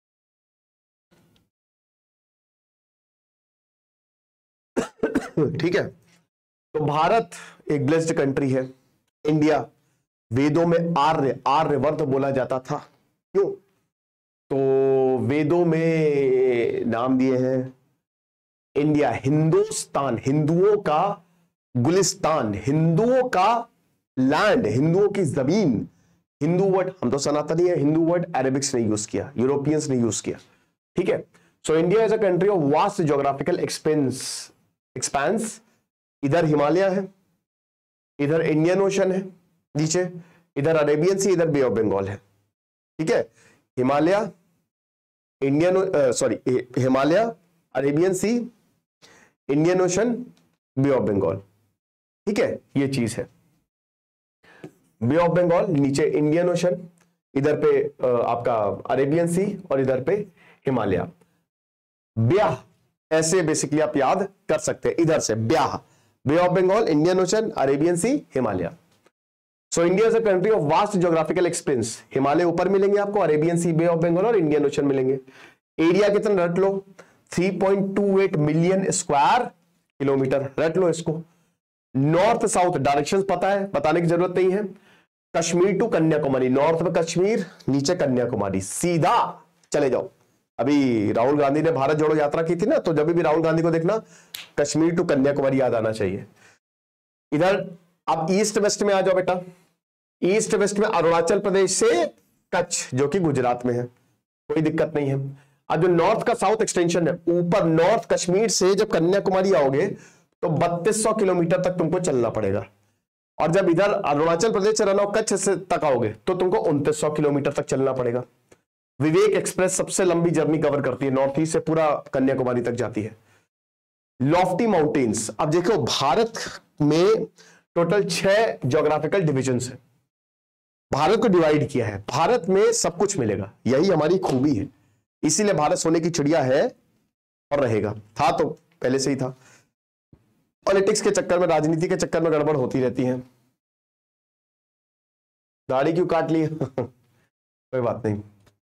ठीक है। तो भारत एक ब्लेस्ड कंट्री है। इंडिया वेदों में आर्य आर्यवर्त बोला जाता था। क्यों? तो वेदों में नाम दिए हैं इंडिया, हिंदुस्तान, हिंदुओं का गुलिस्तान, हिंदुओं का लैंड, हिंदुओं की जमीन। हिंदू वर्ड, हम तो सनातनी है, हिंदू वर्ड अरेबिक्स ने यूज किया, यूरोपियंस ने यूज किया, ठीक है। So India is a country of vast geographical expanse expanse इधर हिमालय है, इधर इंडियन ओशन है नीचे, इधर अरेबियन सी, इधर बे ऑफ बंगाल है, ठीक है। Himalaya, Indian sorry Himalaya, Arabian Sea, Indian Ocean, Bay of Bengal, ठीक है। ये चीज है, बे ऑफ बंगाल, नीचे इंडियन ओशन, इधर पे आपका अरेबियन सी और इधर पे हिमालय। ब्याह ऐसे बेसिकली आप याद कर सकते हैं, इधर से ब्याह, Bay of Bengal, Indian Ocean, Arabian Sea, Himalaya. So India is a country of vast geographical expanse. Himalaya ऊपर मिलेंगे आपको, Arabian Sea, Bay of Bengal और इंडियन ओशन मिलेंगे। एरिया कितना रट लो, three point two eight million square kilometre, रट लो इसको। नॉर्थ साउथ डायरेक्शन पता है, बताने की जरूरत नहीं है। कश्मीर टू कन्याकुमारी, नॉर्थ में कश्मीर, नीचे कन्याकुमारी, सीधा चले जाओ। अभी राहुल गांधी ने भारत जोड़ो यात्रा की थी ना, तो जब भी राहुल गांधी को देखना कश्मीर टू कन्याकुमारी याद आना चाहिए। इधर आप ईस्ट वेस्ट में आ जाओ बेटा, ईस्ट वेस्ट में अरुणाचल प्रदेश से कच्छ जो कि गुजरात में है, कोई दिक्कत नहीं है। अब जो नॉर्थ का साउथ एक्सटेंशन है, ऊपर नॉर्थ कश्मीर से जब कन्याकुमारी आओगे तो बत्तीस सौ किलोमीटर तक तुमको चलना पड़ेगा, और जब इधर अरुणाचल प्रदेश से रन कच्छ से तक आओगे तो तुमको उनतीस सौ किलोमीटर तक चलना पड़ेगा। विवेक एक्सप्रेस सबसे लंबी जर्नी कवर करती है, नॉर्थ ईस्ट से पूरा कन्याकुमारी तक जाती है। लॉफ्टी माउंटेन्स, अब देखो भारत में टोटल छह ज्योग्राफिकल डिविजन्स है, भारत को डिवाइड किया है। भारत में सब कुछ मिलेगा, यही हमारी खूबी है, इसीलिए भारत सोने की चिड़िया है और रहेगा, था तो पहले से ही था। पॉलिटिक्स के चक्कर में, राजनीति के चक्कर में गड़बड़ होती रहती है। दाढ़ी क्यों काट ली? कोई बात नहीं।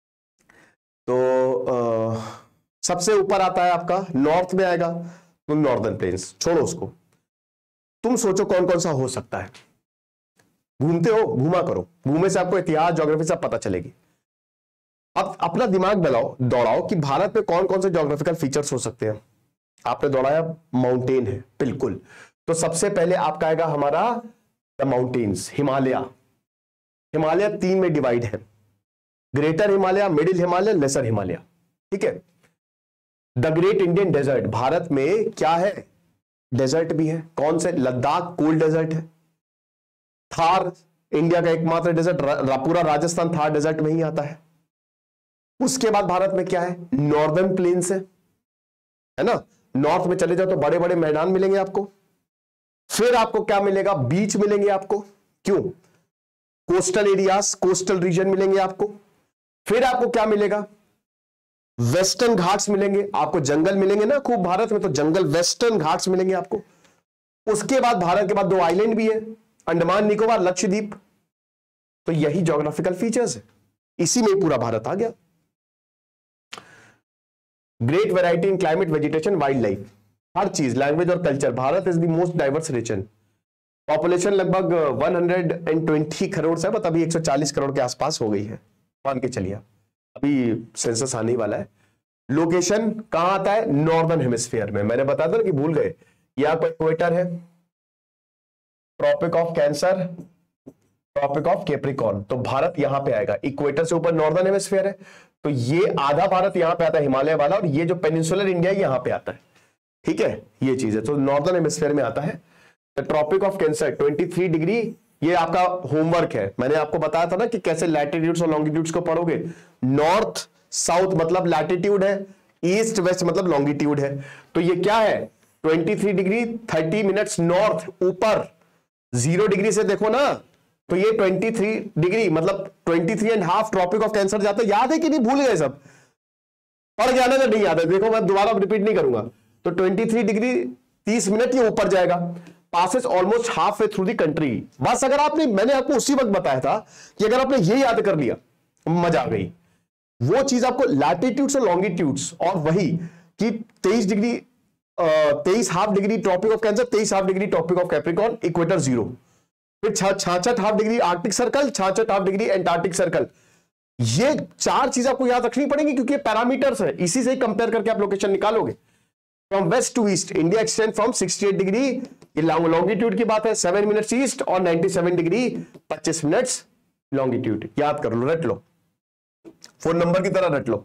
तो आ, सबसे ऊपर आता है आपका नॉर्थ में आएगा तो नॉर्दर्न प्लेन्स, छोड़ो उसको। तुम सोचो कौन कौन सा हो सकता है, घूमते हो घूमा करो, घूमे से आपको इतिहास ज्योग्राफी सब पता चलेगी। अब अपना दिमाग दौड़ाओ दौड़ाओ कि भारत में कौन कौन से ज्योग्राफिकल फीचर्स हो सकते हैं। आपने दौड़ाया माउंटेन है, बिल्कुल, तो सबसे पहले आपका आएगा हमारा द माउंटेन्स, हिमालय। हिमालय तीन में डिवाइड है, greater Himalaya, middle Himalaya, lesser Himalaya, ठीक है। The Great Indian Desert, Bharat में क्या है, डेजर्ट भी है। कौन से? लद्दाख कोल्ड डेजर्ट है। थार इंडिया का एकमात्र डेजर्ट, पूरा राजस्थान थार डेजर्ट में ही आता है। उसके बाद भारत में क्या है, नॉर्दर्न प्लेन्स है, है ना। नॉर्थ में चले जाओ तो बड़े बड़े मैदान मिलेंगे आपको। फिर आपको क्या मिलेगा, बीच मिलेंगे आपको, क्यों, कोस्टल एरियाज, कोस्टल रीजन मिलेंगे आपको। फिर आपको क्या मिलेगा, वेस्टर्न घाट्स मिलेंगे आपको, जंगल मिलेंगे ना खूब भारत में, तो जंगल, वेस्टर्न घाट्स मिलेंगे आपको। उसके बाद भारत के बाद दो आइलैंड भी है, अंडमान निकोबार, लक्षद्वीप। तो यही ज्योग्राफिकल फीचर्स है, इसी में पूरा भारत आ गया। Great variety in climate, vegetation, wild life, हर चीज, लैंग्वेज और culture. Bharat is the most diverse region. Population लगभग एक सौ बीस करोड़ से, बट अभी एक सौ चालीस करोड़ के आसपास हो गई है, मान के चलिए, अभी सेंसस आने वाला है। लोकेशन कहां आता है, नॉर्दर्न हेमिस्फीयर में। मैंने बताया था ना कि भूल गए, यह कोई इक्वेटर है, tropic of Cancer, tropic of Capricorn, तो भारत यहां पे आएगा। इक्वेटर से ऊपर नॉर्दर्न हेमिस्फीयर है, तो ये आधा भारत यहां पे आता है, हिमालय वाला, और ये जो पेनिनसुलर इंडिया यहां पे आता है, ठीक है, ये चीज है। तो नॉर्दर्न हेमिस्फीयर में आता है। द ट्रॉपिक ऑफ कैंसर तेईस डिग्री, ये आपका होमवर्क है। मैंने आपको बताया था ना कि कैसे लैटिट्यूड्स और लॉन्गिट्यूड्स को पढ़ोगे। नॉर्थ साउथ मतलब लैटिट्यूड है, ईस्ट वेस्ट मतलब लॉन्गिट्यूड है। तो ये क्या है, तेईस डिग्री तीस मिनट्स नॉर्थ, ऊपर जीरो डिग्री से देखो ना, तो ये तेईस डिग्री मतलब तेईस and half tropic of Cancer जाता है। याद है कि नहीं, भूल गए सब, पढ़ जाना तो नहीं याद है, देखो मैं दोबारा रिपीट नहीं करूंगा। तो तेईस डिग्री तीस मिनट ये ऊपर जाएगा, passes almost half way through the country. बस अगर आपने, मैंने आपको उसी वक्त बताया था कि अगर आपने ये याद कर लिया, मजा आ गई। वो चीज आपको लैटिट्यूड्स और लॉन्गिट्यूड्स, और वही कि तेईस डिग्री तेईस half degree tropic of Cancer, तेईस half degree tropic of Capricorn, equator zero. फिर छाछठ हाफ डिग्री आर्कटिक सर्कल, छाछठ हाफ डिग्री एंटार्क्टिक सर्कल। ये चार चीज आपको याद रखनी पड़ेगी, क्योंकि ये पैरामीटर्स है, इसी से ही कंपेयर करके आप लोकेशन निकालोगे। From west to east India extend from अड़सठ डिग्री, ये लॉन्गिट्यूड की बात है, सेवन मिनट्स ईस्ट, और सत्तानवे डिग्री पच्चीस मिनट्स लॉन्गिट्यूड। याद कर लो, रट लो, फोन नंबर की तरह रट लो।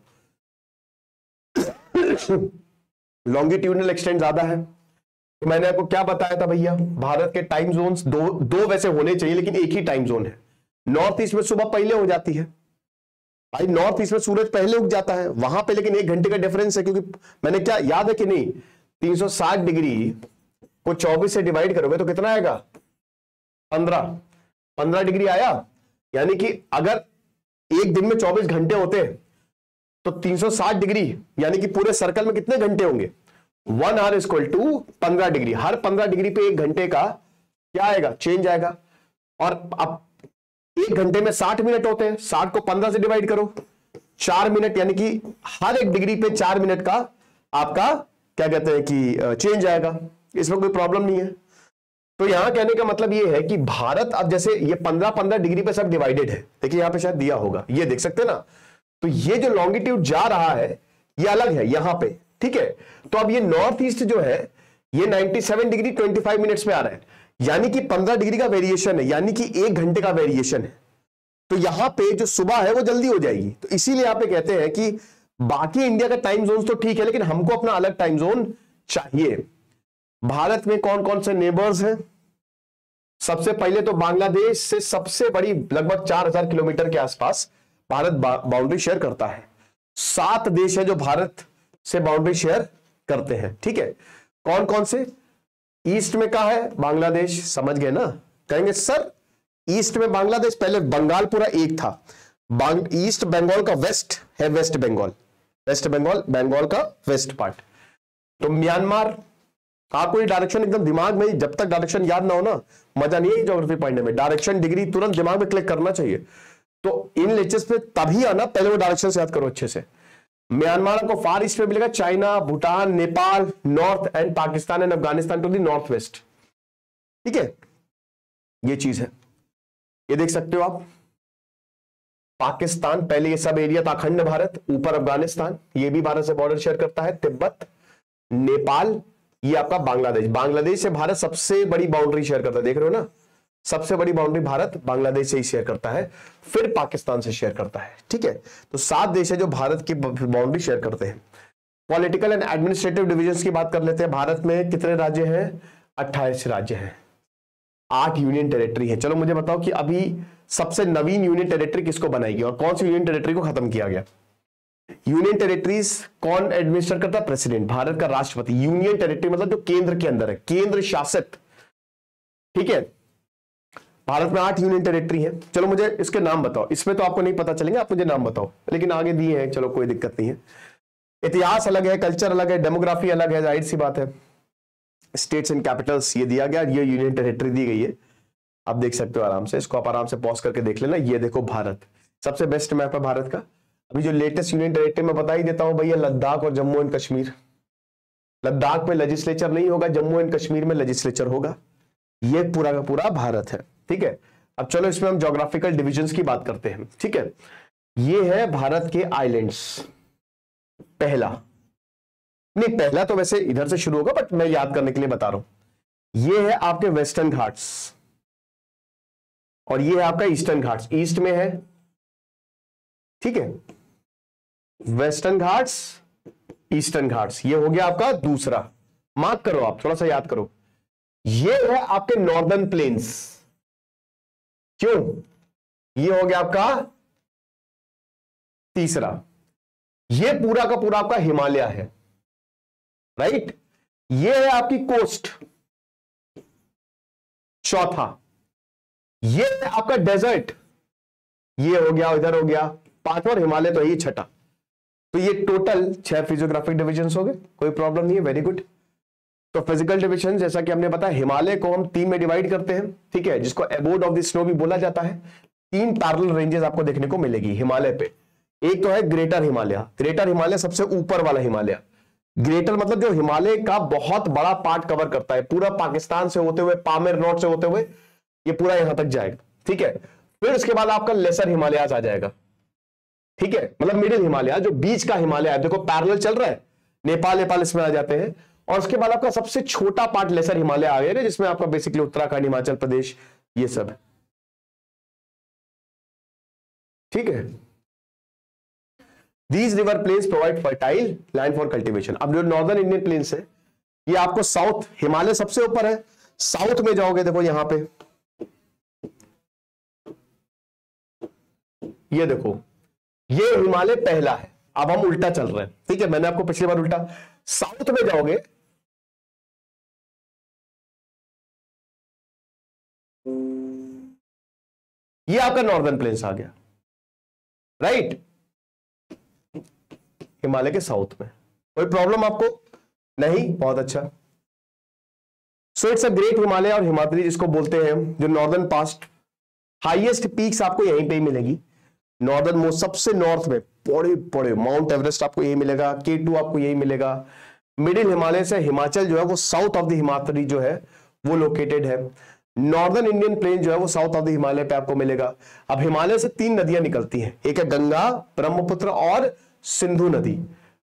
लॉन्गिट्यूडनल एक्सटेंड ज्यादा है। तो मैंने आपको क्या बताया था भैया, भारत के टाइम जोन्स दो दो वैसे होने चाहिए, लेकिन एक ही टाइम जोन है। नॉर्थ ईस्ट में सुबह पहले हो जाती है भाई, नॉर्थ ईस्ट में सूरज पहले उग जाता है वहां पे, लेकिन एक घंटे का डिफरेंस है। क्योंकि मैंने क्या याद है कि नहीं, तीन सौ साठ डिग्री को चौबीस से डिवाइड करोगे तो कितना आएगा, पंद्रह पंद्रह डिग्री आया। यानी कि अगर एक दिन में चौबीस घंटे होते तो तीन सौ साठ डिग्री यानी कि पूरे सर्कल में कितने घंटे होंगे, one hour is equal to पंद्रह डिग्री। हर पंद्रह डिग्री पे एक घंटे का क्या आएगा, चेंज आएगा। और अब एक घंटे में साठ मिनट होते हैं, साठ को पंद्रह से डिवाइड करो, चार मिनट, यानी कि हर एक डिग्री पे चार मिनट का आपका क्या कहते हैं कि चेंज आएगा। इसमें कोई प्रॉब्लम नहीं है। तो यहां कहने का मतलब ये है कि भारत अब जैसे ये पंद्रह पंद्रह डिग्री पे सब डिवाइडेड है, देखिए यहां पे शायद दिया होगा, ये देख सकते हैं ना। तो ये जो लॉन्गिट्यूड जा रहा है ये अलग है यहां पे, ठीक है। तो अब ये नॉर्थ ईस्ट जो है ये सत्तानवे डिग्री पच्चीस मिनट्स पे आ रहा है, यानी कि पंद्रह डिग्री का वेरिएशन है, यानी कि एक घंटे का वेरिएशन है। तो यहां पे जो सुबह है वो जल्दी हो जाएगी। तो इसीलिए यहां पे कहते हैं कि बाकी इंडिया का टाइम जोन तो ठीक है, लेकिन हमको अपना अलग टाइम जोन चाहिए। भारत में कौन कौन से नेबर्स हैं? सबसे पहले तो बांग्लादेश से सबसे बड़ी लगभग चार हजार किलोमीटर के आसपास भारत बाउंड्री शेयर करता है। सात देश है जो भारत से बाउंड्री शेयर करते हैं, ठीक है। कौन कौन से? ईस्ट में कहा है? बांग्लादेश, समझ गए ना। कहेंगे सर ईस्ट में बांग्लादेश, पहले बंगाल पूरा एक था। बांग, ईस्ट बंगाल का वेस्ट है वेस्ट बंगाल, वेस्ट बंगाल बंगाल का वेस्ट पार्ट। तो म्यांमार, आपको ये डायरेक्शन एकदम दिमाग में, जब तक डायरेक्शन याद ना हो ना मजा नहीं है ज्योग्राफी पढ़ने में। डायरेक्शन डिग्री तुरंत दिमाग में क्लिक करना चाहिए। तो इन लेक्चर्स पे तभी आना, पहले वो डायरेक्शन याद करो अच्छे से। म्यांमार को फार ईस्ट में मिलेगा, China, Bhutan, Nepal, north and Pakistan and Afghanistan to the north west, ठीक है। ये चीज है, ये देख सकते हो आप। पाकिस्तान पहले ये सब एरिया था अखंड भारत, ऊपर अफगानिस्तान, ये भी भारत से बॉर्डर शेयर करता है। तिब्बत, नेपाल, ये आपका बांग्लादेश। बांग्लादेश से भारत सबसे बड़ी बाउंड्री शेयर करता है, देख रहे हो ना, सबसे बड़ी बाउंड्री भारत बांग्लादेश से ही शेयर करता है, फिर पाकिस्तान से शेयर करता है, ठीक है। तो सात देश है जो भारत की बाउंड्री शेयर करते हैं। पॉलिटिकल एंड एडमिनिस्ट्रेटिव डिविजन्स की बात कर लेते हैं। भारत में कितने राज्य हैं? अट्ठाईस राज्य हैं, आठ यूनियन टेरिटरी है। चलो मुझे बताओ कि अभी सबसे नवीन यूनियन टेरिटरी किसको बनाई गई और कौन सी यूनियन टेरिटरी को खत्म किया गया? यूनियन टेरिटरीज कौन एडमिनिस्टर करता है? प्रेसिडेंट, भारत का राष्ट्रपति। यूनियन टेरिटरी मतलब जो केंद्र के अंदर है, केंद्र शासित, ठीक है। भारत में आठ यूनियन टेरिटरी है। चलो मुझे इसके नाम बताओ, इसमें तो आपको नहीं पता चलेंगे, आप मुझे नाम बताओ, लेकिन आगे दिए हैं, चलो कोई दिक्कत नहीं है। इतिहास अलग है, कल्चर अलग है, डेमोग्राफी अलग है, जाहिर सी बात है। स्टेट्स एंड कैपिटल्स ये दिया गया, ये यूनियन टेरिटरी दी गई है, आप देख सकते हो आराम से। इसको आप आराम से पॉज करके देख लेना। ये देखो भारत, सबसे बेस्ट मैप है भारत का। अभी जो लेटेस्ट यूनियन टेरिटरी मैं बता ही देता हूं भैया, लद्दाख और जम्मू एंड कश्मीर। लद्दाख में लेजिस्लेचर नहीं होगा, जम्मू एंड कश्मीर में लेजिस्लेचर होगा। ये पूरा का पूरा भारत है, ठीक है। अब चलो इसमें हम ज्योग्राफिकल डिविजन्स की बात करते हैं, ठीक है। ये है भारत के आइलैंड्स। पहला नहीं, पहला तो वैसे इधर से शुरू होगा, बट मैं याद करने के लिए बता रहा हूं। ये है आपके वेस्टर्न घाट्स और ये है आपका ईस्टर्न घाट्स। ईस्ट में है, ठीक है, वेस्टर्न घाट्स, ईस्टर्न घाट्स। ये हो गया आपका दूसरा। मार्क करो आप, थोड़ा सा याद करो। ये है आपके नॉर्दर्न प्लेन्स। क्यों? ये हो गया आपका तीसरा। ये पूरा का पूरा आपका हिमालय है, राइट। ये है आपकी कोस्ट, चौथा। ये है आपका डेजर्ट, ये हो गया, इधर हो गया पांचवा, हिमालय तो ये छठा। तो ये टोटल छह फिजियोग्राफिक डिविजन्स हो गए, कोई प्रॉब्लम नहीं है, वेरी गुड। तो फिजिकल डिविजन जैसा कि हमने बताया, हिमालय को हम तीन में डिवाइड करते हैं, ठीक है, जिसको एबोर्ड ऑफ द स्नो भी बोला जाता है। तीन पैरेलल रेंजेस आपको देखने को मिलेगी हिमालय पे। एक तो है ग्रेटर हिमालय। ग्रेटर हिमालय सबसे ऊपर वाला हिमालय। ग्रेटर मतलब जो हिमालय का बहुत बड़ा पार्ट कवर करता है, पूरा पाकिस्तान से होते हुए, पामेर नॉर्थ से होते हुए ये पूरा यहां तक जाएगा, ठीक है। फिर उसके बाद आपका लेसर हिमालयाज आ जाएगा, ठीक है, मतलब मिडिल हिमालय, जो बीच का हिमालय है, देखो पैरेलल चल रहा है, नेपाल नेपाल इसमें आ जाते हैं। और उसके बाद आपका सबसे छोटा पार्ट लेसर हिमालय आ गया, जिसमें आपका बेसिकली उत्तराखंड, हिमाचल प्रदेश, ये सब है, ठीक है। These river plains provide fertile land for cultivation। अब जो नॉर्दर्न इंडियन प्लेन्स है, ये आपको साउथ, हिमालय सबसे ऊपर है, साउथ में जाओगे देखो यहां पे, ये देखो, ये हिमालय पहला है। अब हम उल्टा चल रहे हैं, ठीक है, मैंने आपको पिछली बार उल्टा, साउथ में जाओगे, ये आपका नॉर्दर्न प्लेन्स आ गया, राइट, हिमालय के साउथ में। कोई प्रॉब्लम आपको नहीं? बहुत अच्छा। So it's a great Himalaya और हिमाद्री जिसको बोलते हैं, जो नॉर्दर्न पास्ट, हाईएस्ट पीक्स आपको यहीं पे ही मिलेगी। नॉर्दर्न मोस्ट, सबसे नॉर्थ में बड़े बड़े माउंट एवरेस्ट आपको यही मिलेगा, के टू आपको यही मिलेगा। मिडिल हिमालय से हिमाचल जो है वो साउथ ऑफ द हिमाद्री जो है वो लोकेटेड है। नॉर्दर्न इंडियन प्लेन जो है वो साउथ ऑफ द हिमालय पे आपको मिलेगा। अब हिमालय से तीन नदियां निकलती हैं, एक है गंगा, ब्रह्मपुत्र और सिंधु नदी।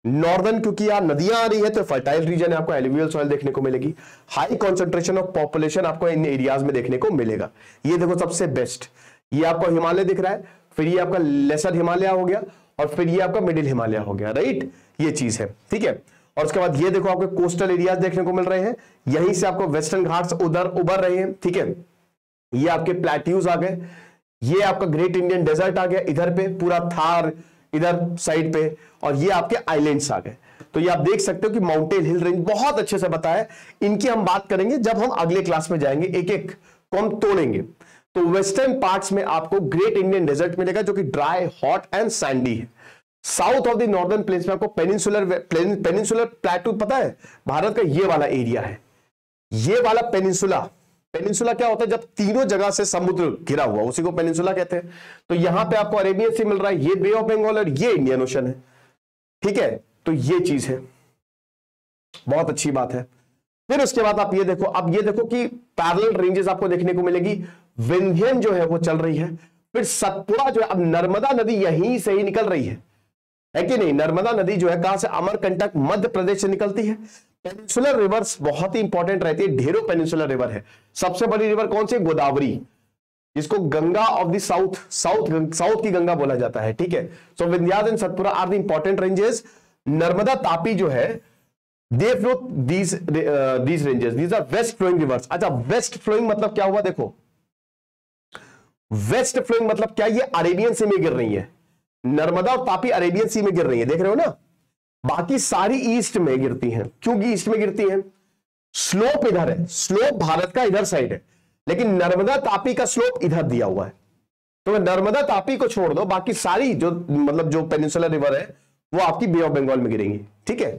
नॉर्दर्न क्योंकि यहाँ नदियां आ रही है तो फर्टाइल रीजन है, आपको एलुवियल सॉइल देखने को मिलेगी, हाई कॉन्सेंट्रेशन ऑफ पॉपुलेशन आपको इन एरियाज में देखने को मिलेगा। ये देखो सबसे बेस्ट, ये आपको हिमालय दिख रहा है, फिर ये आपका लेसर हिमालय हो गया, और फिर ये आपका मिडिल हिमालय हो गया, राइट, ये चीज है, ठीक है। और उसके बाद ये देखो आपको कोस्टल एरियाज देखने को मिल रहे हैं, यहीं से आपको वेस्टर्न घाट्स उधर उभर रहे हैं, ठीक है। ये आपके प्लेट्यूज आ गए, ये आपका ग्रेट इंडियन डेजर्ट आ गया इधर पे, पूरा थार इधर साइड पे, और ये आपके आइलैंड्स आ गए। तो ये आप देख सकते हो कि माउंटेन हिल रेंज बहुत अच्छे से बताया। इनकी हम बात करेंगे जब हम अगले क्लास में जाएंगे, एक एक को हम तोड़ेंगे। तो वेस्टर्न पार्ट्स में आपको ग्रेट इंडियन डेजर्ट मिलेगा जो कि ड्राई, हॉट एंड सैंडी है। South of the northern plains में आपको पेनिनसुलर पेनिनसुलर प्लेटू पता है, भारत का ये वाला एरिया है, ये वाला पेनिनसुला। पेनिनसुला क्या होता है, जब तीनों जगह से समुद्र घिरा हुआ, उसी को पेनिनसुला कहते हैं। तो यहां पे आपको अरेबियन सी मिल रहा है, ये बे ऑफ बंगाल और ये इंडियन ओशन है, ठीक है। तो ये चीज है, बहुत अच्छी बात है। फिर उसके बाद आप ये देखो, अब ये देखो कि पैरेलल रेंजेस आपको देखने को मिलेगी, विंध्यन जो है वो चल रही है, फिर सतपुड़ा जो है, अब नर्मदा नदी यहीं से ही निकल रही है, है कि नहीं। नर्मदा नदी जो है कहां से, अमरकंटक मध्य प्रदेश से निकलती है। पेनिनसुलर रिवर्स बहुत ही इंपॉर्टेंट रहती है, ढेरों पेनिनसुलर रिवर है। सबसे बड़ी रिवर कौन सी, गोदावरी, जिसको Ganga of the south south south की गंगा बोला जाता है, ठीक है। So Vindhyachal and Satpura are the important ranges. Narmada Tapi जो है, they flow these these ranges, these are west flowing rivers. अच्छा, वेस्ट फ्लोइंग मतलब क्या हुआ, देखो वेस्ट फ्लोइंग मतलब क्या, ये अरेबियन सी में गिर रही है, नर्मदा और तापी अरेबियन सी में गिर रही है, देख रहे हो ना। बाकी सारी ईस्ट में गिरती हैं, क्योंकि ईस्ट में गिरती हैं, स्लोप इधर है, स्लोप भारत का इधर साइड है, लेकिन नर्मदा तापी का स्लोप इधर दिया हुआ है। तो नर्मदा तापी को छोड़ दो, बाकी सारी जो मतलब जो पेनिनसुलर रिवर है वो आपकी बे ऑफ बंगाल में गिरेंगी, ठीक है।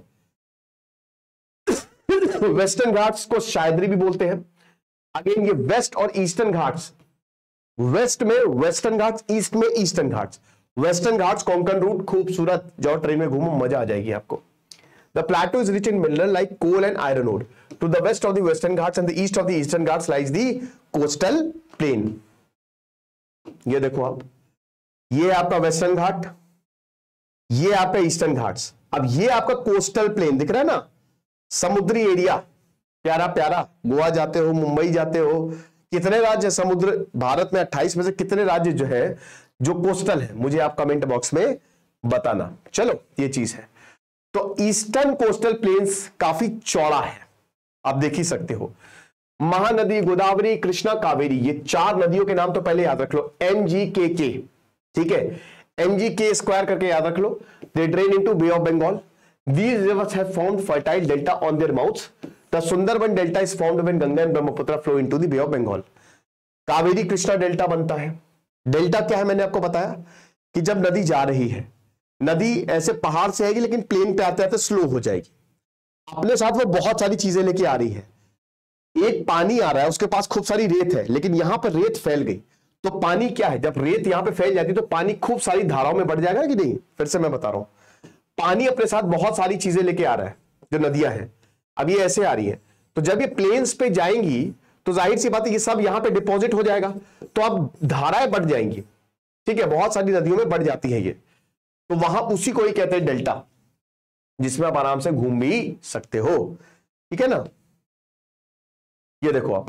वेस्टर्न घाट्स को शायदरी भी बोलते हैं। अगेन ये वेस्ट और ईस्टर्न घाट्स, वेस्ट में वेस्टर्न घाट्स, ईस्ट में Eastern Ghats. Western Ghats Konkan route, खूबसूरत, जाओ ट्रेन में घूमो, मजा आ जाएगी आपको। The plateau is rich in mineral like coal and iron ore. To the west of the Western Ghats and the east of the Eastern Ghats lies the coastal plain. ये देखो आप, ये आपका वेस्टर्न घाट, ये आपका ईस्टर्न घाट्स। अब ये आपका कोस्टल प्लेन दिख रहा है ना, समुद्री एरिया, प्यारा प्यारा। गोवा जाते हो, मुंबई जाते हो, कितने राज्य समुद्र, भारत में अट्ठाईस में से कितने राज्य जो है जो कोस्टल है, मुझे आप कमेंट बॉक्स में बताना। चलो, ये चीज है। तो ईस्टर्न कोस्टल प्लेन्स काफी चौड़ा है, आप देख ही सकते हो। महानदी, गोदावरी, कृष्णा, कावेरी, ये चार नदियों के नाम तो पहले याद रख लो, एम जी के के, ठीक है, एम जी के स्क्वायर करके याद रख लो। They drain into Bay of Bengal. These rivers have formed fertile delta on their mouths. The Sundarban delta is formed when Ganga and Brahmaputra flow into the Bay of Bengal. Kaveri Krishna delta बनता है। डेल्टा क्या है, मैंने आपको बताया कि जब नदी जा रही है, नदी ऐसे पहाड़ से आएगी लेकिन प्लेन पे आते आते स्लो हो जाएगी, अपने साथ वो बहुत सारी चीजें लेके आ रही है। एक पानी आ रहा है, उसके पास खूब सारी रेत है, लेकिन यहां पर रेत फैल गई, तो पानी क्या है, जब रेत यहां पे फैल जाती है तो पानी खूब सारी धाराओं में बढ़ जाएगा कि नहीं। फिर से मैं बता रहा हूं, पानी अपने साथ बहुत सारी चीजें लेके आ रहा है, जो नदियां हैं, अब ये ऐसे आ रही है, तो जब ये प्लेन्स पे जाएंगी तो जाहिर सी बात है ये सब यहां पे डिपॉजिट हो जाएगा, तो अब धाराएं बढ़ जाएंगी, ठीक है, बहुत सारी नदियों में बढ़ जाती है ये, तो वहां उसी को ही कहते हैं डेल्टा, जिसमें आप आराम से घूम भी सकते हो, ठीक है ना। ये देखो आप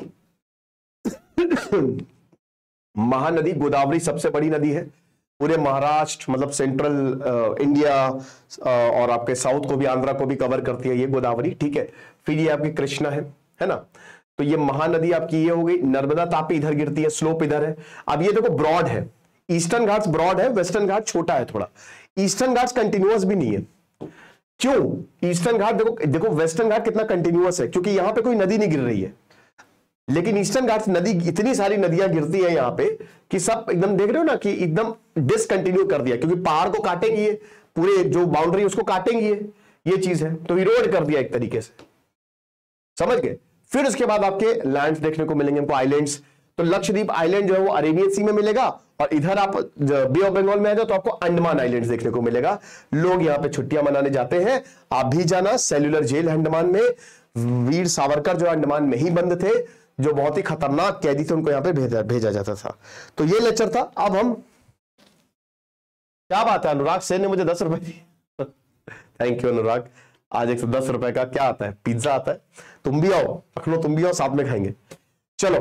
महानदी, गोदावरी सबसे बड़ी नदी है पूरे महाराष्ट्र, मतलब सेंट्रल आ, इंडिया आ, और आपके साउथ को भी, आंध्रा को भी कवर करती है ये गोदावरी, ठीक है। फिर ये आपकी कृष्णा है है ना। तो ये महानदी आपकी ये हो गई। नर्मदा तापी इधर गिरती है, स्लोप इधर है। अब ये देखो ब्रॉड है, ईस्टर्न घाट्स ब्रॉड है, वेस्टर्न घाट छोटा है थोड़ा। ईस्टर्न घाट्स कंटिन्यूअस भी नहीं है, क्यों? ईस्टर्न घाट देखो देखो वेस्टर्न घाट कितना कंटिन्यूअस है, क्योंकि यहां पे कोई नदी नहीं गिर रही है, लेकिन ईस्टर्न घाट्स नदी, इतनी सारी नदियां गिरती है यहाँ पे कि सब एकदम देख रहे हो ना कि एकदम डिसकंटिन्यू कर दिया, क्योंकि पहाड़ को काटेंगी ये, पूरे जो बाउंड्री उसको काटेंगी ये ये चीज है, तो इरोड कर दिया एक तरीके से, समझ गए। फिर उसके बाद आपके लैंड्स देखने को मिलेंगे हमको, आइलैंड्स। तो लक्षद्वीप आइलैंड जो है वो अरेबियन सी में मिलेगा, और इधर आप बे ऑफ बंगाल में आ जाओ तो आपको अंडमान आइलैंड्स देखने को मिलेगा। लोग यहाँ पे छुट्टियां मनाने जाते हैं, आप भी जाना। सेल्यूलर जेल अंडमान में, वीर सावरकर जो अंडमान में ही बंद थे, जो बहुत ही खतरनाक कैदी थे, उनको यहाँ पे भेजा भेजा जाता था। तो ये लेक्चर था। अब हम, क्या बात है, अनुराग सेन ने मुझे दस रुपए दी, थैंक यू अनुराग। आज एक सौ दस रुपए का क्या आता है, पिज्जा आता है। तुम भी आओ, रख लो, तुम भी आओ, साथ में खाएंगे। चलो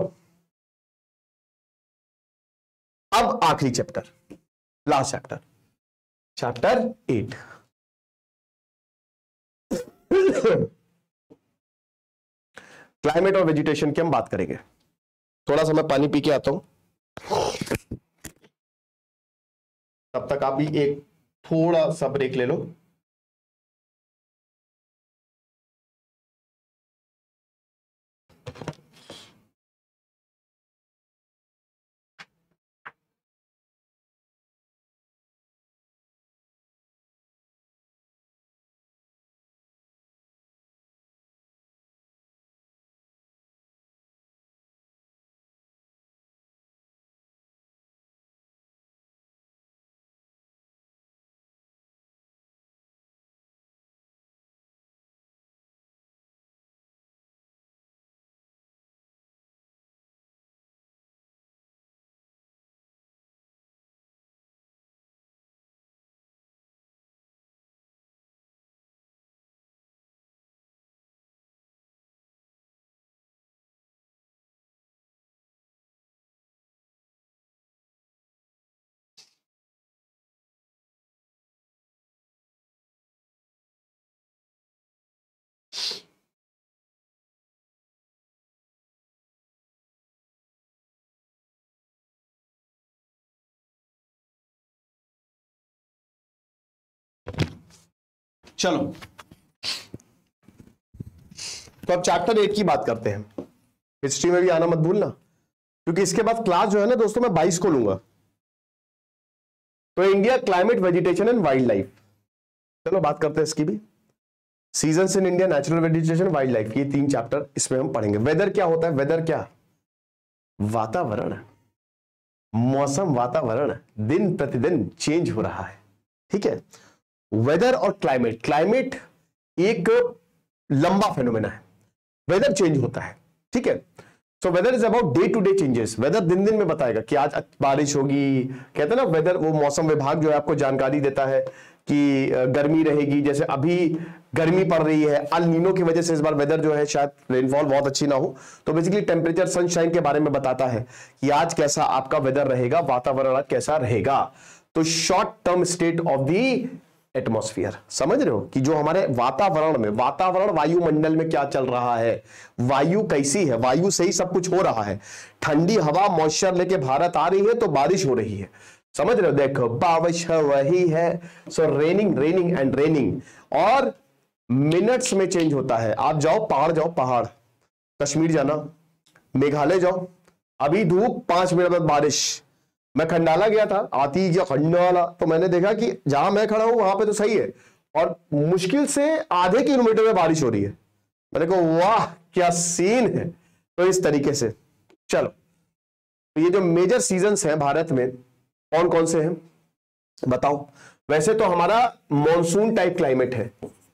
अब आखिरी chapter, last chapter, chapter eight. Climate और वेजिटेशन की हम बात करेंगे। थोड़ा सा मैं पानी पी के आता हूं, तब तक आप भी एक थोड़ा सा ब्रेक ले लो। चलो तो अब चैप्टर एट की बात करते हैं। हिस्ट्री में भी आना मत भूलना, क्योंकि इसके बाद क्लास जो है ना दोस्तों मैं बाईस को लूंगा। तो India climate, vegetation and wild life, चलो बात करते हैं इसकी भी। Seasons in India, natural vegetation, wild life, ये तीन चैप्टर इसमें हम पढ़ेंगे। वेदर क्या होता है? वेदर क्या? वातावरण, मौसम, वातावरण दिन प्रतिदिन चेंज हो रहा है, ठीक है। वेदर और क्लाइमेट, क्लाइमेट एक लंबा फेनोमेना है, वेदर चेंज होता है, ठीक है। So weather is about day to day changes. Weather दिन दिन में बताएगा कि आज बारिश होगी, कहते हैं ना वेदर, वो मौसम विभाग जो है आपको जानकारी देता है कि गर्मी रहेगी। जैसे अभी गर्मी पड़ रही है, अल नीनो की वजह से इस बार वेदर जो है शायद रेनफॉल बहुत अच्छी ना हो, तो बेसिकली टेम्परेचर, सनशाइन के बारे में बताता है कि आज कैसा आपका वेदर रहेगा, वातावरण कैसा रहेगा। तो short term state of the atmosphere, समझ रहे हो कि जो हमारे वातावरण में, वातावरण वायुमंडल में क्या चल रहा है, वायु कैसी है, वायु से ही सब कुछ हो रहा है। ठंडी हवा मॉइस्चर लेके भारत आ रही है तो बारिश हो रही है, समझ रहे हो, देखो बारिश वही है। So raining, raining and raining, और मिनट्स में चेंज होता है। आप जाओ पहाड़, जाओ पहाड़, कश्मीर जाना, मेघालय जाओ, अभी धूप, पांच मिनट बाद बारिश। मैं खंडाला गया था, आती गया खंडाला, तो मैंने देखा कि जहां मैं खड़ा हूं वहां पे तो सही है, और मुश्किल से आधे किलोमीटर में बारिश हो रही है। मैंने कहा वाह क्या सीन है। तो इस तरीके से चलो, तो ये जो मेजर सीजन्स हैं भारत में कौन कौन से हैं बताओ। वैसे तो हमारा मॉनसून टाइप क्लाइमेट है।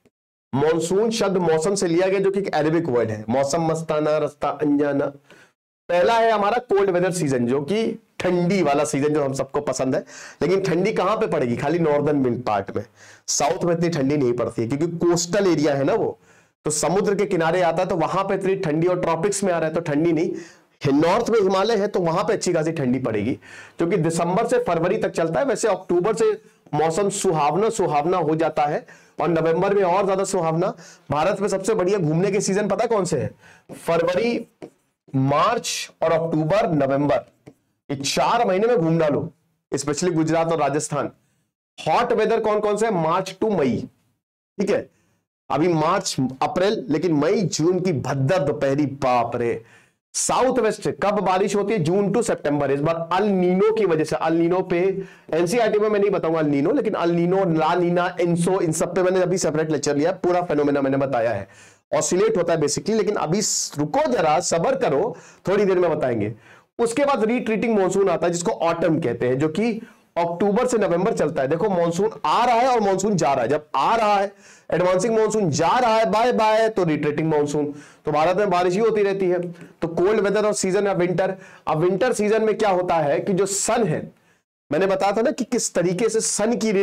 मॉनसून शब्द मौसम से लिया गया, जो कि एक अरेबिक वर्ड है, मौसम, मस्ताना, रास्ता, अनजाना। पहला है हमारा कोल्ड वेदर सीजन, जो कि ठंडी वाला सीजन जो हम सबको पसंद है। लेकिन ठंडी कहां पे पड़ेगी? खाली नॉर्दर्न पार्ट में, साउथ में इतनी ठंडी नहीं पड़ती है, क्योंकि कोस्टल एरिया है ना वो, तो समुद्र के किनारे आता है, तो वहां पे इतनी ठंडी, और ट्रॉपिक्स में आ रहा है तो ठंडी नहीं। नॉर्थ में हिमालय है तो वहां पे अच्छी खासी ठंडी पड़ेगी, क्योंकि दिसंबर से फरवरी तक चलता है। वैसे अक्टूबर से मौसम सुहावना सुहावना हो जाता है, और नवंबर में और ज्यादा सुहावना। भारत में सबसे बढ़िया घूमने के सीजन पता कौन से है? फरवरी, मार्च और अक्टूबर, नवंबर, ये चार महीने में घूम डालो, स्पेशली गुजरात और राजस्थान। हॉट वेदर कौन कौन से है? मार्च टू मई, ठीक है। अभी मार्च, अप्रैल, लेकिन मई, जून की भद्दर दोपहरी, बाप रे। साउथ वेस्ट कब बारिश होती है? जून टू सितंबर। इस बार अल नीनो की वजह से, अल नीनो पे एनसीईआरटी में मैं नहीं बताऊंगा अल नीनो, लेकिन El Nino, La Nina, ENSO, इन सब पे मैंने अभी सेपरेट लेक्चर लिया, पूरा फेनोमेना मैंने बताया है। ऑसिलेट होता है बेसिकली, लेकिन अभी रुको जरा, सबर करो, थोड़ी देर में बताएंगे। उसके बाद रिट्रीटिंग मॉनसून आता है, जिसको ऑटम कहते हैं, जो कि अक्टूबर से नवंबर चलता है। देखो मॉनसून आ रहा है और मॉनसून जा रहा है। जब आ रहा है एडवांसिंग मॉनसून, जा रहा है बाय बाय, तो रिट्रीटिंग मॉनसून। तो भारत में बारिश ही होती रहती है। तो कोल्ड वेदर और सीजन है विंटर। अब विंटर सीजन में क्या होता है कि जो सन है, मैंने बताया था ना कि किस तरीके से सन की रेस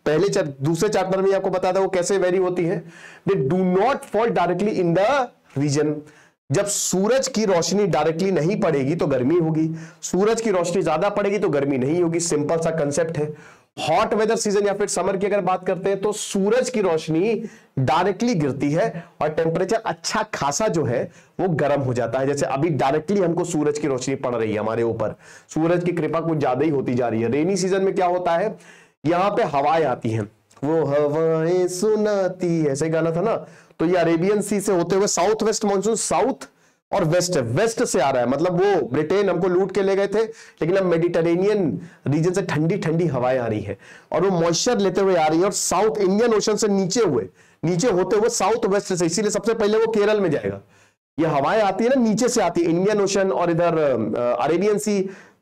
पहले चार, दूसरे चैप्टर में आपको बता था वो कैसे वेरी होती है। They do not fall directly in the region. जब सूरज की रोशनी डायरेक्टली नहीं पड़ेगी तो गर्मी होगी, सूरज की रोशनी ज्यादा पड़ेगी तो गर्मी नहीं होगी। सिंपल सा कंसेप्ट है। हॉट वेदर सीजन या फिर समर की अगर बात करते हैं तो सूरज की रोशनी डायरेक्टली गिरती है और टेम्परेचर अच्छा खासा जो है वो गर्म हो जाता है। जैसे अभी डायरेक्टली हमको सूरज की रोशनी पड़ रही है हमारे ऊपर, सूरज की कृपा कुछ ज्यादा ही होती जा रही है। रेनी सीजन में क्या होता है, यहां पे हवाएं आती हैं, वो हवाएं सुनाती, ऐसे गाना था ना। तो ये अरेबियन सी से होते हुए साउथ वेस्ट मानसून, साउथ और वेस्ट वेस्ट से आ रहा है। मतलब वो ब्रिटेन हमको लूट के ले गए थे, लेकिन अब मेडिटेरेनियन रीजन से ठंडी ठंडी हवाएं आ रही है और वो मॉइस्चर लेते हुए आ रही है और साउथ इंडियन ओशन से नीचे हुए नीचे होते हुए साउथ वेस्ट से, इसीलिए सबसे पहले वो केरल में जाएगा। ये हवाएं आती है ना नीचे से आती है, इंडियन ओशन और इधर अरेबियन सी,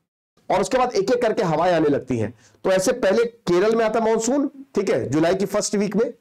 और उसके बाद एक एक करके हवाएं आने लगती हैं। तो ऐसे पहले केरल में आता मानसून, ठीक है, जुलाई की फर्स्ट वीक में,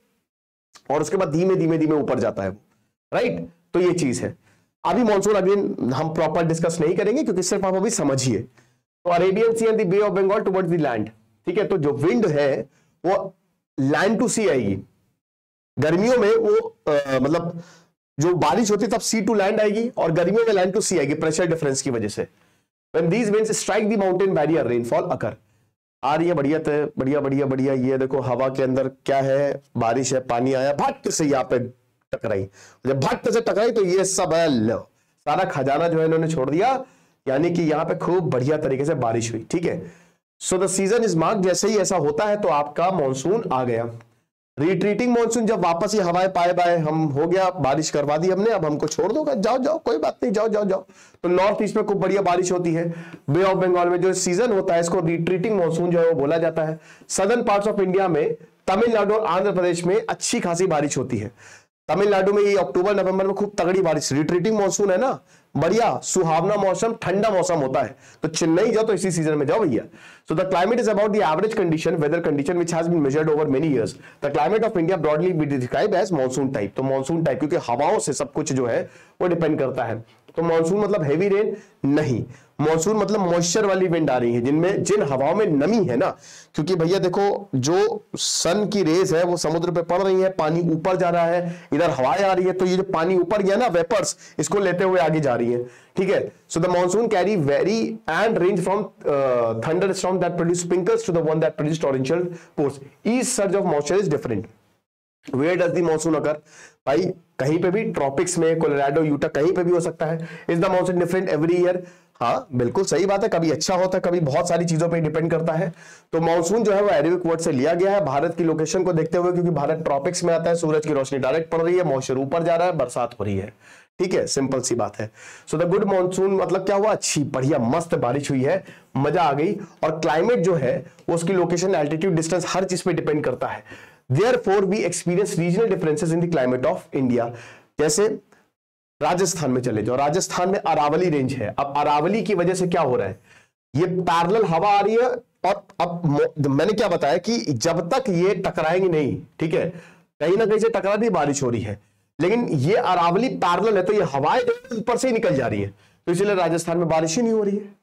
और उसके बाद धीमे धीमे धीमे ऊपर जाता है वो, राइट। तो ये चीज है। अभी मानसून अभी हम प्रॉपर डिस्कस नहीं करेंगे क्योंकि सिर्फ आप अभी समझिए। तो Arabian Sea and the Bay of Bengal towards the land, ठीक है। तो जो विंड है वो लैंड टू सी आएगी। गर्मियों में वो आ, मतलब जो बारिश होती है तब सी टू लैंड आएगी और गर्मियों में लैंड टू सी आएगी, प्रेशर डिफरेंस की वजह से। When these winds strike the mountain barrier, rainfall occur। आ रही है बढ़िया बढ़िया बढ़िया बढ़िया। ये देखो हवा के अंदर क्या है, बारिश है, पानी आया, भट्ट से यहाँ पे टकराई, जब भट्ट से टकराई तो ये सब है, लो सारा खजाना जो है इन्होंने छोड़ दिया, यानी कि यहाँ पे खूब बढ़िया तरीके से बारिश हुई, ठीक है। So the season is mark, जैसे ही ऐसा होता है तो आपका मानसून आ गया। रिट्रीटिंग मानसून, जब वापस ये हवाएं पाए बाए, हम हो गया, बारिश करवा दी हमने, अब हमको छोड़ दो, जाओ जाओ कोई बात नहीं, जाओ जाओ जाओ। तो नॉर्थ ईस्ट में खूब बढ़िया बारिश होती है। बे ऑफ बंगाल में जो सीजन होता है इसको रिट्रीटिंग मानसून जो है वो बोला जाता है। सदर्न पार्ट्स ऑफ इंडिया में, तमिलनाडु और आंध्र प्रदेश में अच्छी खासी बारिश होती है। तमिलनाडु में ये अक्टूबर नवंबर में खूब तगड़ी बारिश, रिट्रीटिंग मानसून है ना, बढ़िया सुहावना मौसम, ठंडा मौसम होता है। तो चेन्नई जाओ तो इसी सीजन में जाओ भैया। So the climate is about the average condition, weather condition which has been measured over many years. The climate of India broadly be describe as monsoon type. तो मानसून टाइप क्योंकि हवाओं से सब कुछ जो है वो डिपेंड करता है। तो मानसून मतलब हेवी रेन नहीं, मानसून मतलब मॉइस्चर वाली विंड आ रही है, जिनमें जिन हवाओं में नमी है ना, क्योंकि भैया देखो जो सन की रेज है वो समुद्र पे पड़ रही है, पानी ऊपर जा रहा है, इधर हवाएं आ रही है, तो ये जो पानी ऊपर गया ना, वेपर्स, इसको लेते हुए आगे जा रही है, ठीक है। So the monsoon carry vary and range from thunder storm that produce sprinkles to the one that produce torrential force. Each surge of moisture is different. Where does the monsoon occur? भाई कहीं पे भी, ट्रॉपिक्स में, कोलोराडो, यूटा, कहीं पे भी हो सकता है। Is the monsoon different every year? हाँ बिल्कुल सही बात है, कभी अच्छा होता है, कभी बहुत सारी चीजों पे डिपेंड करता है। तो मानसून जो है वो अरेबिक वर्ड से लिया गया है भारत की लोकेशन को देखते हुए, क्योंकि भारत ट्रॉपिक्स में आता है, सूरज की रोशनी डायरेक्ट पड़ रही है, मॉइस्चर ऊपर जा रहा है, बरसात हो रही है, ठीक है, सिंपल सी बात है। सो द गुड मानसून मतलब क्या हुआ, अच्छी बढ़िया मस्त बारिश हुई है, मजा आ गई। और क्लाइमेट जो है वो उसकी लोकेशन, एल्टीट्यूड, डिस्टेंस, हर चीज पे डिपेंड करता है। Therefore, we experience regional differences in the climate of India। जैसे राजस्थान में चले जाओ, राजस्थान में अरावली रेंज है। अब अरावली की वजह से क्या हो रहा है, ये पैरेलल हवा आ रही है, और अब मैंने क्या बताया कि जब तक ये टकराएंगे नहीं, ठीक है, कहीं ना कहीं से टकरा दी बारिश हो रही है, लेकिन ये अरावली पैरेलल है तो ये हवाएं ऊपर से ही निकल जा रही है, तो इसलिए राजस्थान में बारिश ही नहीं हो रही है।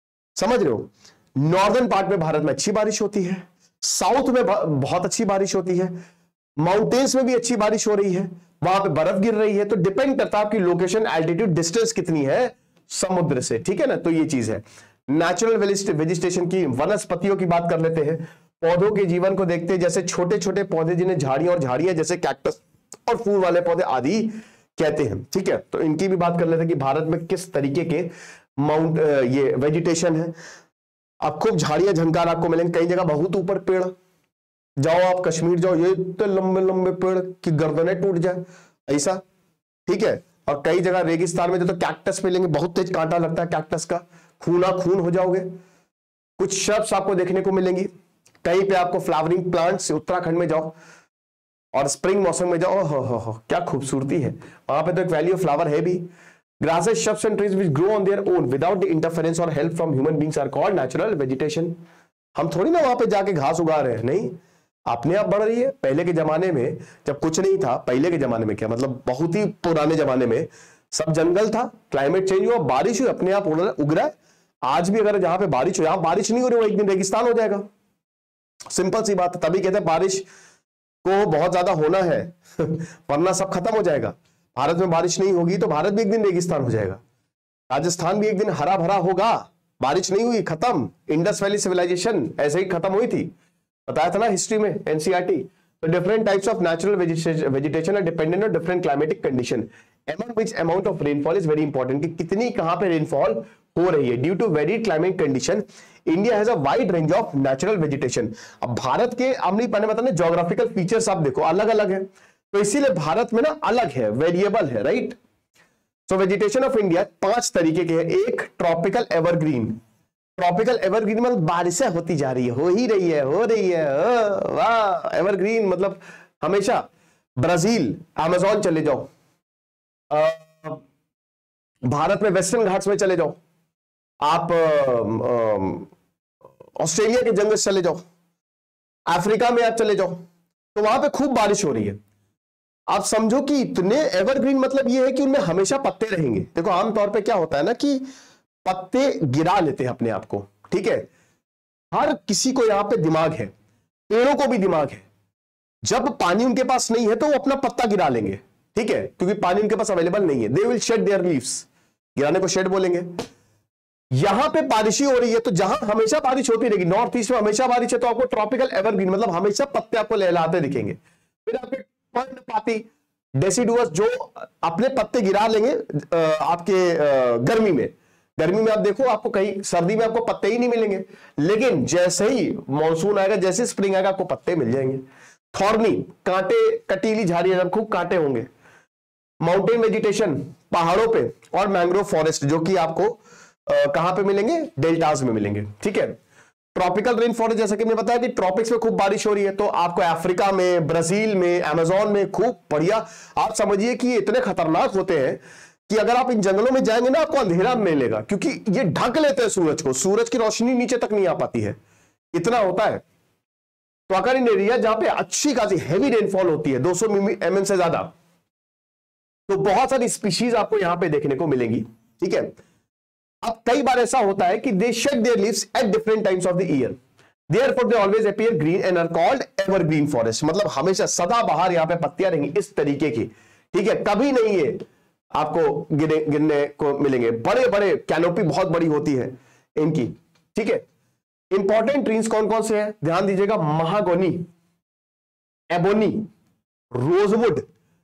समझ रहे हो? नॉर्दर्न पार्ट में भारत में अच्छी बारिश होती है, साउथ में बहुत अच्छी बारिश होती है, माउंटेन्स में भी अच्छी बारिश हो रही है, वहां पे बर्फ गिर रही है। तो डिपेंड करता है आपकी लोकेशन, एल्टीट्यूड, डिस्टेंस कितनी है समुद्र से, ठीक है ना। तो ये चीज है। नेचुरल वेजिटेशन की, वनस्पतियों की बात कर लेते हैं, पौधों के जीवन को देखते हैं। जैसे छोटे छोटे पौधे जिन्हें झाड़ियां और झाड़ियां, जैसे कैक्टस और फूल वाले पौधे आदि कहते हैं, ठीक है। तो इनकी भी बात कर लेते हैं कि भारत में किस तरीके के माउंट ये वेजिटेशन है। अब खूब झाड़ियां झंकार आपको मिलेंगे, कई जगह बहुत ऊपर पेड़, जाओ आप कश्मीर जाओ, ये तो लंबे लंबे पेड़ की गर्दनें टूट जाए ऐसा, ठीक है। और कई जगह रेगिस्तान में जो तो कैक्टस मिलेंगे, बहुत तेज कांटा लगता है कैक्टस का, खूना खून हो जाओगे। कुछ श्रब्स आपको देखने को मिलेंगी, कहीं पे आपको फ्लावरिंग प्लांट्स, उत्तराखंड में जाओ और स्प्रिंग मौसम में जाओ, हो हो हो क्या खूबसूरती है, वहां पे तो एक वैली ऑफ फ्लावर है भी। Grasses, shrubs and trees which grow on their own without the interference or help from human beings are called natural vegetation। हम थोड़ी ना वहां पे जाके घास उगा रहे हैं, नहीं, अपने आप बढ़ रही है। पहले के जमाने में जब कुछ नहीं था, पहले के जमाने में क्या मतलब बहुत ही पुराने जमाने में सब जंगल था, क्लाइमेट चेंज हुआ, बारिश हुई, अपने आप उग रहा है। आज भी अगर जहां पे बारिश हो, यहां बारिश नहीं हो रही, वो एक दिन रेगिस्तान हो जाएगा। सिंपल सी बात, तभी कहते हैं बारिश को बहुत ज्यादा होना है वरना सब खत्म हो जाएगा। भारत में बारिश नहीं होगी तो भारत भी एक दिन रेगिस्तान हो जाएगा, राजस्थान भी एक दिन हरा भरा होगा। बारिश नहीं हुई, खत्म। इंडस वैली सिविलाइजेशन ऐसे ही खत्म हुई थी, बताया था ना हिस्ट्री में, एनसीईआरटी। तो different types of natural vegetation are dependent on different climatic condition, among which amount of rainfall is very important, कि कितनी कहां पे रेनफॉल हो रही है। Due to varied climate condition India has a wide range of natural vegetation. अब भारत के आमनी पाने बताने ज्योग्राफिकल फीचर्स आप देखो अलग अलग है, तो इसीलिए भारत में ना अलग है, वेरिएबल है, right. So vegetation of India पांच तरीके के हैं। एक ट्रॉपिकल एवरग्रीन, ट्रॉपिकल एवरग्रीन मतलब बारिशें होती जा रही है, हो ही रही है, हो रही है, वाह। एवरग्रीन मतलब हमेशा। ब्राजील अमेज़न चले जाओ, भारत में वेस्टर्न घाट्स में चले जाओ, आप ऑस्ट्रेलिया के जंगल चले जाओ, अफ्रीका में आप चले जाओ, तो वहां पे खूब बारिश हो रही है। आप समझो कि इतने एवरग्रीन मतलब ये है कि उनमें हमेशा पत्ते रहेंगे। देखो आमतौर पे क्या होता है ना कि पत्ते गिरा लेते हैं अपने आप को, ठीक है। हर किसी को यहां पे दिमाग है, पेड़ों को भी दिमाग है। जब पानी उनके पास नहीं है तो वो अपना पत्ता गिरा लेंगे, ठीक है, क्योंकि पानी उनके पास अवेलेबल नहीं है। They will shed their leaves, गिराने को शेड बोलेंगे। यहां पे बारिश ही हो रही है, तो जहां हमेशा बारिश होती रहेगी, नॉर्थ ईस्ट में हमेशा बारिश है, तो आपको ट्रॉपिकल एवरग्रीन मतलब हमेशा पत्ते आपको लहलाते दिखेंगे। फिर आपके पर्णपाती डेसिडुअस जो अपने पत्ते गिरा लेंगे आपके गर्मी में। गर्मी में आप देखो, आपको कहीं सर्दी में आपको पत्ते ही नहीं मिलेंगे, लेकिन जैसे ही मानसून आएगा, जैसे स्प्रिंग आएगा, आपको पत्ते मिल जाएंगे। थॉर्नी, कांटे, कटीली झाड़ियां, खूब कांटे होंगे। माउंटेन वेजिटेशन, पहाड़ों पे, और मैंग्रोव फॉरेस्ट जो कि आपको कहां पे मिलेंगे, डेल्टास में मिलेंगे, ठीक है। ट्रॉपिकल रेन फॉरेस्ट, जैसा कि मैंने बताया कि ट्रॉपिक्स में खूब बारिश हो रही है, तो आपको अफ्रीका में, ब्राजील में, अमेज़न में खूब बढ़िया। आप समझिए कि ये इतने खतरनाक होते हैं कि अगर आप इन जंगलों में जाएंगे ना, आपको अंधेरा मिलेगा, क्योंकि ये ढक लेते हैं सूरज को, सूरज की रोशनी नीचे तक नहीं आ पाती है, इतना होता है। तो अगर इन एरिया जहां पे अच्छी खासी हैवी रेनफॉल होती है, दो सौ एमएम से ज्यादा, तो बहुत सारी स्पीशीज आपको यहां पे देखने को मिलेंगी, ठीक है। अब कई बार ऐसा होता है कि they shed their leaves at different times of the year, therefore they always appear green and are called evergreen forest. मतलब हमेशा सदा बहार यहां पे पत्तियां रहेंगी इस तरीके की, ठीक है। कभी नहीं ये आपको गिरने गिरने को मिलेंगे। बड़े बड़े कैनोपी बहुत बड़ी होती है इनकी, ठीक है। इंपॉर्टेंट ट्रीज कौन कौन से हैं, ध्यान दीजिएगा। महागोनी, एबोनी, रोजवुड,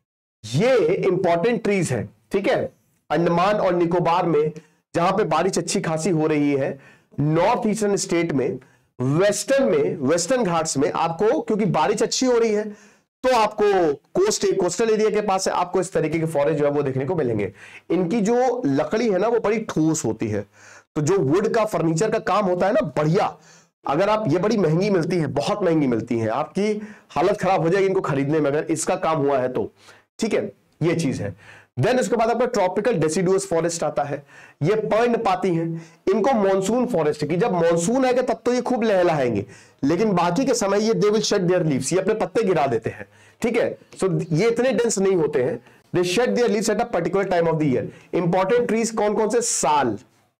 ये इंपॉर्टेंट ट्रीज हैं, ठीक है। अंडमान और निकोबार में जहां पे बारिश अच्छी खासी हो रही है, नॉर्थ ईस्टर्न स्टेट में, वेस्टर्न में, वेस्टर्न घाट्स में आपको, क्योंकि बारिश अच्छी हो रही है, तो आपको कोस्ट कोस्टल एरिया के पास है, आपको इस तरीके के फॉरेस्ट जो है वो देखने को मिलेंगे। इनकी जो लकड़ी है ना वो बड़ी ठोस होती है, तो जो वुड का फर्नीचर का काम होता है ना, बढ़िया। अगर आप, ये बड़ी महंगी मिलती है, बहुत महंगी मिलती है, आपकी हालत खराब हो जाएगी इनको खरीदने में अगर इसका काम हुआ है तो, ठीक है। ये चीज है। देन इसके बाद आपका ट्रॉपिकल डेसिडुअस फॉरेस्ट आता है, ये पर्णपाती हैं। इनको मॉनसून फॉरेस्ट की, जब मॉनसून आएगा तब तो ये खूब लहलहाएंगे, लेकिन बाकी के समय ये they will shed their leaves, ये अपने पत्ते गिरा देते हैं, ठीक है। सो so, ये इतने डेंस नहीं होते हैं, they shed their leaves at a particular time of the year. Important trees कौन कौन से, साल,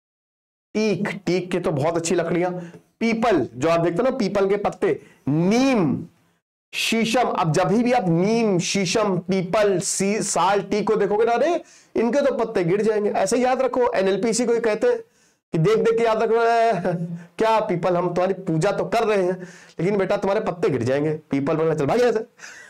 टीक, टीक के तो बहुत अच्छी लकड़ियां, पीपल जो आप देखते हो ना, पीपल के पत्ते, नीम, शीशम। अब जब भी आप नीम, शीशम, पीपल, सी, साल, टीक को देखोगे ना, अरे इनके तो पत्ते गिर जाएंगे। ऐसे याद रखो, एनएलपीसी को कहते हैं कि देख देख के याद रखो, क्या पीपल, हम तुम्हारी पूजा तो कर रहे हैं लेकिन बेटा तुम्हारे पत्ते गिर जाएंगे। पीपल बोलना, चल भाई ऐसे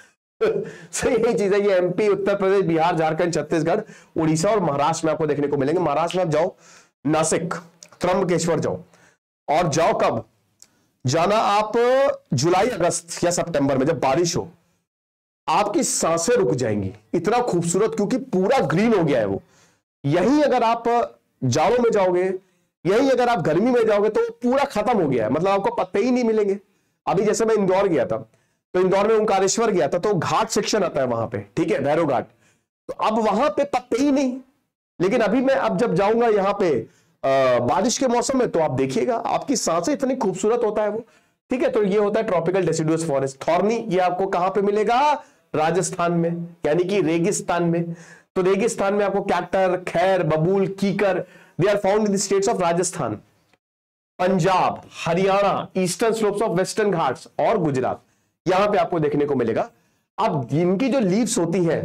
सही यही चीज है। ये एमपी, उत्तर प्रदेश, बिहार, झारखंड, छत्तीसगढ़, उड़ीसा और महाराष्ट्र में आपको देखने को मिलेंगे। महाराष्ट्र में आप जाओ, नासिक, त्र्यंबकेश्वर जाओ, और जाओ कब जाना, आप जुलाई, अगस्त या सितंबर में, जब बारिश हो, आपकी सांसें रुक जाएंगी, इतना खूबसूरत, क्योंकि पूरा ग्रीन हो गया है वो। यही अगर आप जाड़ों में जाओगे, यही अगर आप गर्मी में जाओगे, तो पूरा खत्म हो गया है, मतलब आपको पत्ते ही नहीं मिलेंगे। अभी जैसे मैं इंदौर गया था, तो इंदौर में ओंकारेश्वर गया था, तो घाट सेक्शन आता है वहां पे, ठीक है, भैरव घाट, तो अब वहां पे पत्ते ही नहीं। लेकिन अभी मैं अब जब जाऊंगा यहाँ पे आ, बारिश के मौसम में, तो आप देखिएगा आपकी सांसें इतनी खूबसूरत होता है वो, ठीक है। तो ये होता है ट्रॉपिकल डेसिडुअस फॉरेस्ट। थॉर्नी, ये आपको कहां पे मिलेगा, राजस्थान में, यानी कि रेगिस्तान में। तो रेगिस्तान में आपको कैक्टर, खैर, बबूल, कीकर, they are found in the states of Rajasthan. Punjab, Haryana, eastern slopes of Western Ghats और गुजरात, यहां पे आपको देखने को मिलेगा। अब इनकी जो लीव्स होती है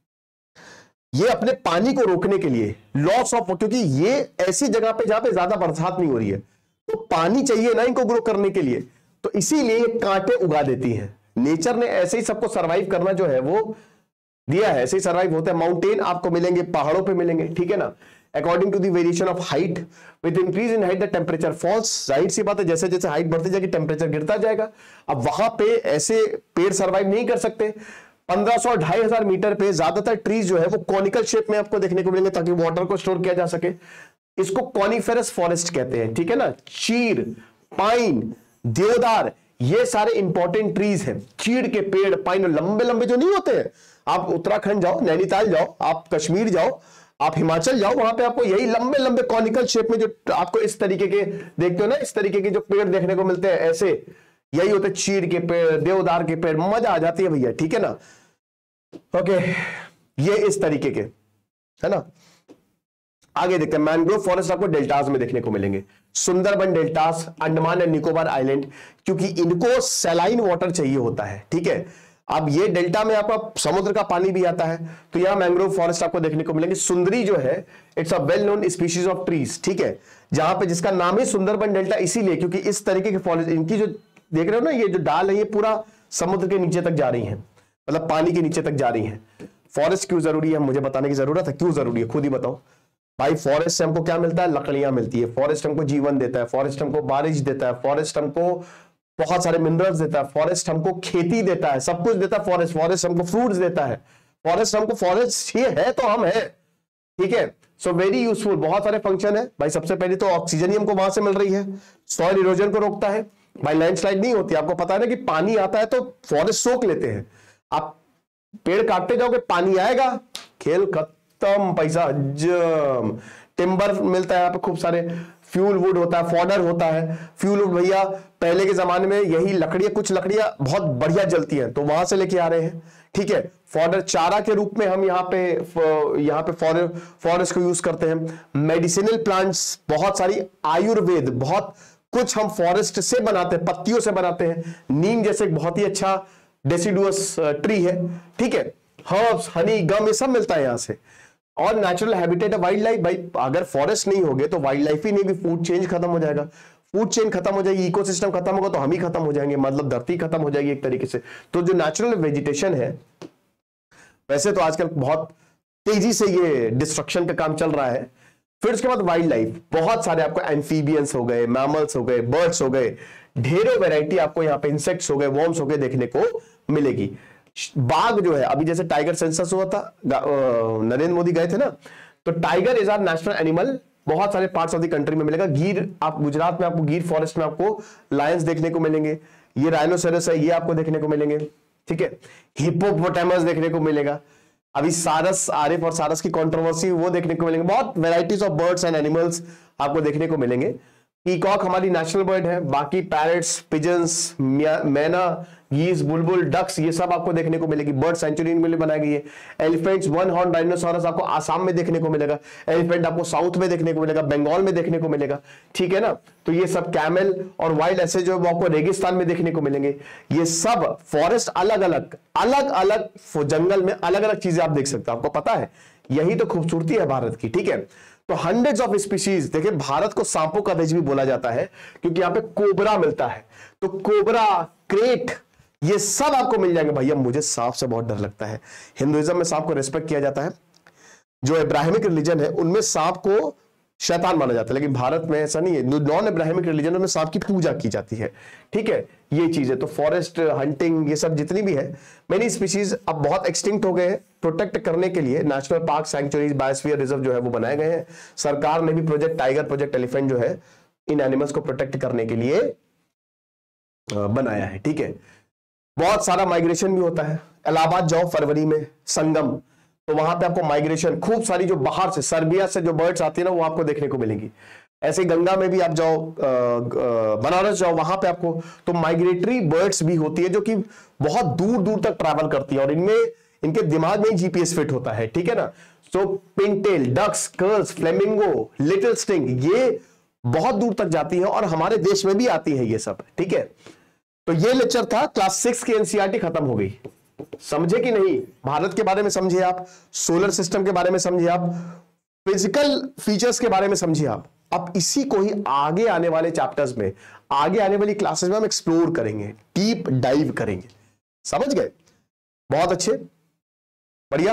ये अपने पानी को रोकने के लिए लॉस ऑफ, क्योंकि ये ऐसी जगह पे जहां पे ज्यादा बरसात नहीं हो रही है तो पानी चाहिए ना इनको ग्रो करने के लिए, तो इसीलिए ये कांटे उगा देती हैं। नेचर ने ऐसे ही सबको सरवाइव करना जो है वो दिया है, ऐसे ही सरवाइव होता है। माउंटेन आपको मिलेंगे, पहाड़ों पे मिलेंगे, ठीक है ना। According to the variation of height, with increase in height the temperature falls, जाहिर सी बात है जैसे जैसे हाइट बढ़ती जाएगी टेम्परेचर गिरता जाएगा। अब वहां पे ऐसे पेड़ सरवाइव नहीं कर सकते। पंद्रह सौ ढाई हजार मीटर पे ज्यादातर ट्रीज जो है वो कॉनिकल शेप में आपको देखने को मिलेंगे ताकि वाटर को स्टोर किया जा सके। इसको कॉनिफेरस फॉरेस्ट कहते हैं, ठीक है ना। चीड़, पाइन, देवदार, ये सारे इंपॉर्टेंट ट्रीज हैं। चीड़ के पेड़, पाइन लंबे लंबे जो नहीं होते हैं, आप उत्तराखंड जाओ, नैनीताल जाओ, आप कश्मीर जाओ, आप हिमाचल जाओ, वहां पे आपको यही लंबे लंबे कॉनिकल शेप में जो आपको इस तरीके के देखते हो ना, इस तरीके के जो पेड़ देखने को मिलते हैं ऐसे, यही होते हैं चीड़ के पेड़, देवदार के पेड़, मजा आ जाती है भैया, ठीक है ना। ओके, ये इस तरीके के है ना। आगे देखते हैं, मैंग्रोव फॉरेस्ट आपको डेल्टास में देखने को मिलेंगे। Sundarban deltas, Andaman and Nicobar island, क्योंकि इनको सैलाइन वाटर चाहिए होता है, ठीक है। अब ये डेल्टा में आपका समुद्र का पानी भी आता है, तो यहां मैंग्रोव फॉरेस्ट आपको देखने को मिलेंगे। सुंदरी जो है it's a well known species of trees, ठीक है, जहां पे जिसका नाम है सुंदरबन डेल्टा इसीलिए क्योंकि इस तरीके के फॉरेस्ट, इनकी जो देख रहे हो ना, ये जो डाल है ये पूरा समुद्र के नीचे तक जा रही है, मतलब पानी के नीचे तक जा रही है। फॉरेस्ट क्यों जरूरी है मुझे बताने की जरूरत है, क्यों जरूरी है खुद ही बताओ भाई। फॉरेस्ट से हमको क्या मिलता है? लकड़ियां मिलती है। फॉरेस्ट हमको जीवन देता है, फॉरेस्ट हमको बारिश देता है, फॉरेस्ट हमको बहुत सारे मिनरल्स देता है, फॉरेस्ट हमको खेती देता है, सब कुछ देता है फॉरेस्ट। फॉरेस्ट हमको फ्रूट्स देता है, फॉरेस्ट हमको, फॉरेस्ट ये है तो हम है, ठीक है। सो वेरी यूजफुल, बहुत सारे फंक्शन है भाई। सबसे पहले तो ऑक्सीजन ही हमको वहां से मिल रही है, सॉइल इरोजन को रोकता है भाई, लैंडस्लाइड नहीं होती। आपको पता है ना कि पानी आता है तो फॉरेस्ट सोख लेते हैं। आप पेड़ काटते जाओगे, पानी आएगा, खेल खत्म, पैसा हजम। टिम्बर मिलता है यहाँ पे खूब सारे, फ्यूल वुड होता है, फॉडर होता है। फ्यूल वुड भैया पहले के जमाने में यही लकड़ियां, कुछ लकड़ियां बहुत बढ़िया जलती हैं तो वहां से लेके आ रहे हैं, ठीक है। फॉडर चारा के रूप में हम यहाँ पे यहाँ पे फॉरेस्ट को यूज करते हैं। मेडिसिनल प्लांट्स बहुत सारी, आयुर्वेद बहुत कुछ हम फॉरेस्ट से बनाते हैं, पत्तियों से बनाते हैं। नीम जैसे बहुत ही अच्छा डेसिडुअस ट्री है, ठीक है। हर्ब्स, हनी, गम, ये सब मिलता है यहां से। और नेचुरल हैबिटेट है वाइल्ड लाइफ भाई। अगर फॉरेस्ट नहीं होगे तो वाइल्ड लाइफ ही नहीं, भी फूड चेंज खत्म हो जाएगा, फूड चेन खत्म हो जाएगी, इकोसिस्टम खत्म होगा तो हम ही खत्म हो जाएंगे, मतलब धरती खत्म हो जाएगी एक तरीके से। तो जो नेचुरल वेजिटेशन है, वैसे तो आजकल बहुत तेजी से ये डिस्ट्रक्शन का काम चल रहा है। फिर उसके बाद वाइल्ड लाइफ, बहुत सारे आपको एम्फीबियंस हो गए, मैमल्स हो गए, बर्ड्स हो गए, ढेरों वैरायटी आपको यहाँ पे इंसेक्ट्स हो गए, वॉर्म्स हो गए देखने को मिलेगी। बाघ जो है, अभी जैसे टाइगर सेंसस हुआ था, नरेंद्र मोदी गए थे ना, तो tiger is our national animal, बहुत सारे पार्ट्स ऑफ द कंट्री में मिलेगा। गिर, आप गुजरात में आपको गिर फॉरेस्ट में आपको लायंस देखने को मिलेंगे, ये राइनोसेरस है ये आपको देखने को मिलेंगे, ठीक है। हिप्पोपोटामस देखने को मिलेगा। अभी सारस, आरिफ और सारस की कंट्रोवर्सी वो देखने को मिलेंगे। बहुत varieties of birds and animals आपको देखने को मिलेंगे। पीकॉक हमारी नेशनल बर्ड है, बाकी पैरट्स, पिजन्स, मैना, गीज, बुलबुल, डक्स, ये सब आपको देखने को मिलेगी। बर्ड सेंचुरी इनके लिए बनाई गई है। एलिफेंट्स, वन हॉर्न डायनासोरस आपको आसाम में देखने को मिलेगा, एलिफेंट आपको साउथ में देखने को मिलेगा, बंगाल में देखने को मिलेगा, ठीक है ना। तो ये सब कैमल और वाइल्ड ऐसे जो आपको रेगिस्तान में देखने को मिलेंगे। ये सब फॉरेस्ट अलग अलग अलग अलग जंगल में अलग अलग चीजें आप देख सकते हो, आपको पता है, यही तो खूबसूरती है भारत की, ठीक है। तो हंड्रेड्स ऑफ स्पीशीज, देखिए भारत को सांपों का देश भी बोला जाता है क्योंकि यहाँ पे कोबरा मिलता है। तो कोबरा, क्रेट, ये सब आपको मिल जाएंगे। भैया मुझे सांप से बहुत डर लगता है। हिंदुइज्म में सांप को रिस्पेक्ट किया जाता है, जो इब्राहिमिक रिलीजन है उनमें सांप को शैतान माना जाता है, लेकिन भारत में ऐसा नहीं है। नॉन इब्राहिमिक रिलीजन में सांप की पूजा की जाती है, ठीक है। ये चीज है। तो फॉरेस्ट हंटिंग, ये सब जितनी भी है, मेनी स्पीशीज अब बहुत एक्सटिंक्ट हो गए हैं। प्रोटेक्ट करने के लिए national park, sanctuaries, biosphere reserve जो है वो बनाए गए हैं। सरकार ने भी प्रोजेक्ट टाइगर, प्रोजेक्ट एलिफेंट जो है इन एनिमल्स को प्रोटेक्ट करने के लिए बनाया है, ठीक है। बहुत सारा माइग्रेशन भी होता है। इलाहाबाद जाओ फरवरी में, संगम, तो वहां पे आपको माइग्रेशन, खूब सारी जो बाहर से, सर्बिया से जो बर्ड्स आती है ना, वो आपको देखने को मिलेंगी। ऐसे गंगा में भी आप जाओ, बनारस जाओ, वहां पे आपको तो माइग्रेटरी बर्ड्स भी होती है जो कि बहुत दूर दूर तक ट्रैवल करती है और इनमें, इनके दिमाग में जीपीएस फिट होता है, ठीक है ना। So pintail, ducks, curlews, flamingo, little stint, ये बहुत दूर तक जाती हैं और हमारे देश में भी आती है ये सब, ठीक है। तो ये लेक्चर था, क्लास सिक्स की एनसीईआरटी खत्म हो गई। समझे कि नहीं? भारत के बारे में समझे आप, सोलर सिस्टम के बारे में समझे आप, फिजिकल फीचर्स के बारे में समझिए आप। अब इसी को ही आगे आने वाले चैप्टर्स में, आगे आने वाली क्लासेस में हम एक्सप्लोर करेंगे, डीप डाइव करेंगे। समझ गए? बहुत अच्छे, बढ़िया।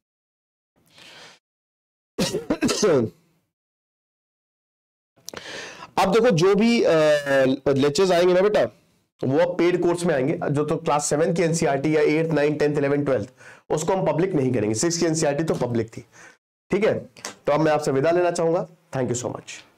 अब देखो जो भी लेक्चर्स आएंगे ना बेटा, वो अब पेड कोर्स में आएंगे। जो तो क्लास सेवन की एनसीईआरटी या eight nine tenth eleven twelfth, उसको हम पब्लिक नहीं करेंगे। सिक्स की एनसीईआरटी तो पब्लिक थी, ठीक है। तो अब मैं आपसे विदा लेना चाहूंगा। Thank you so much.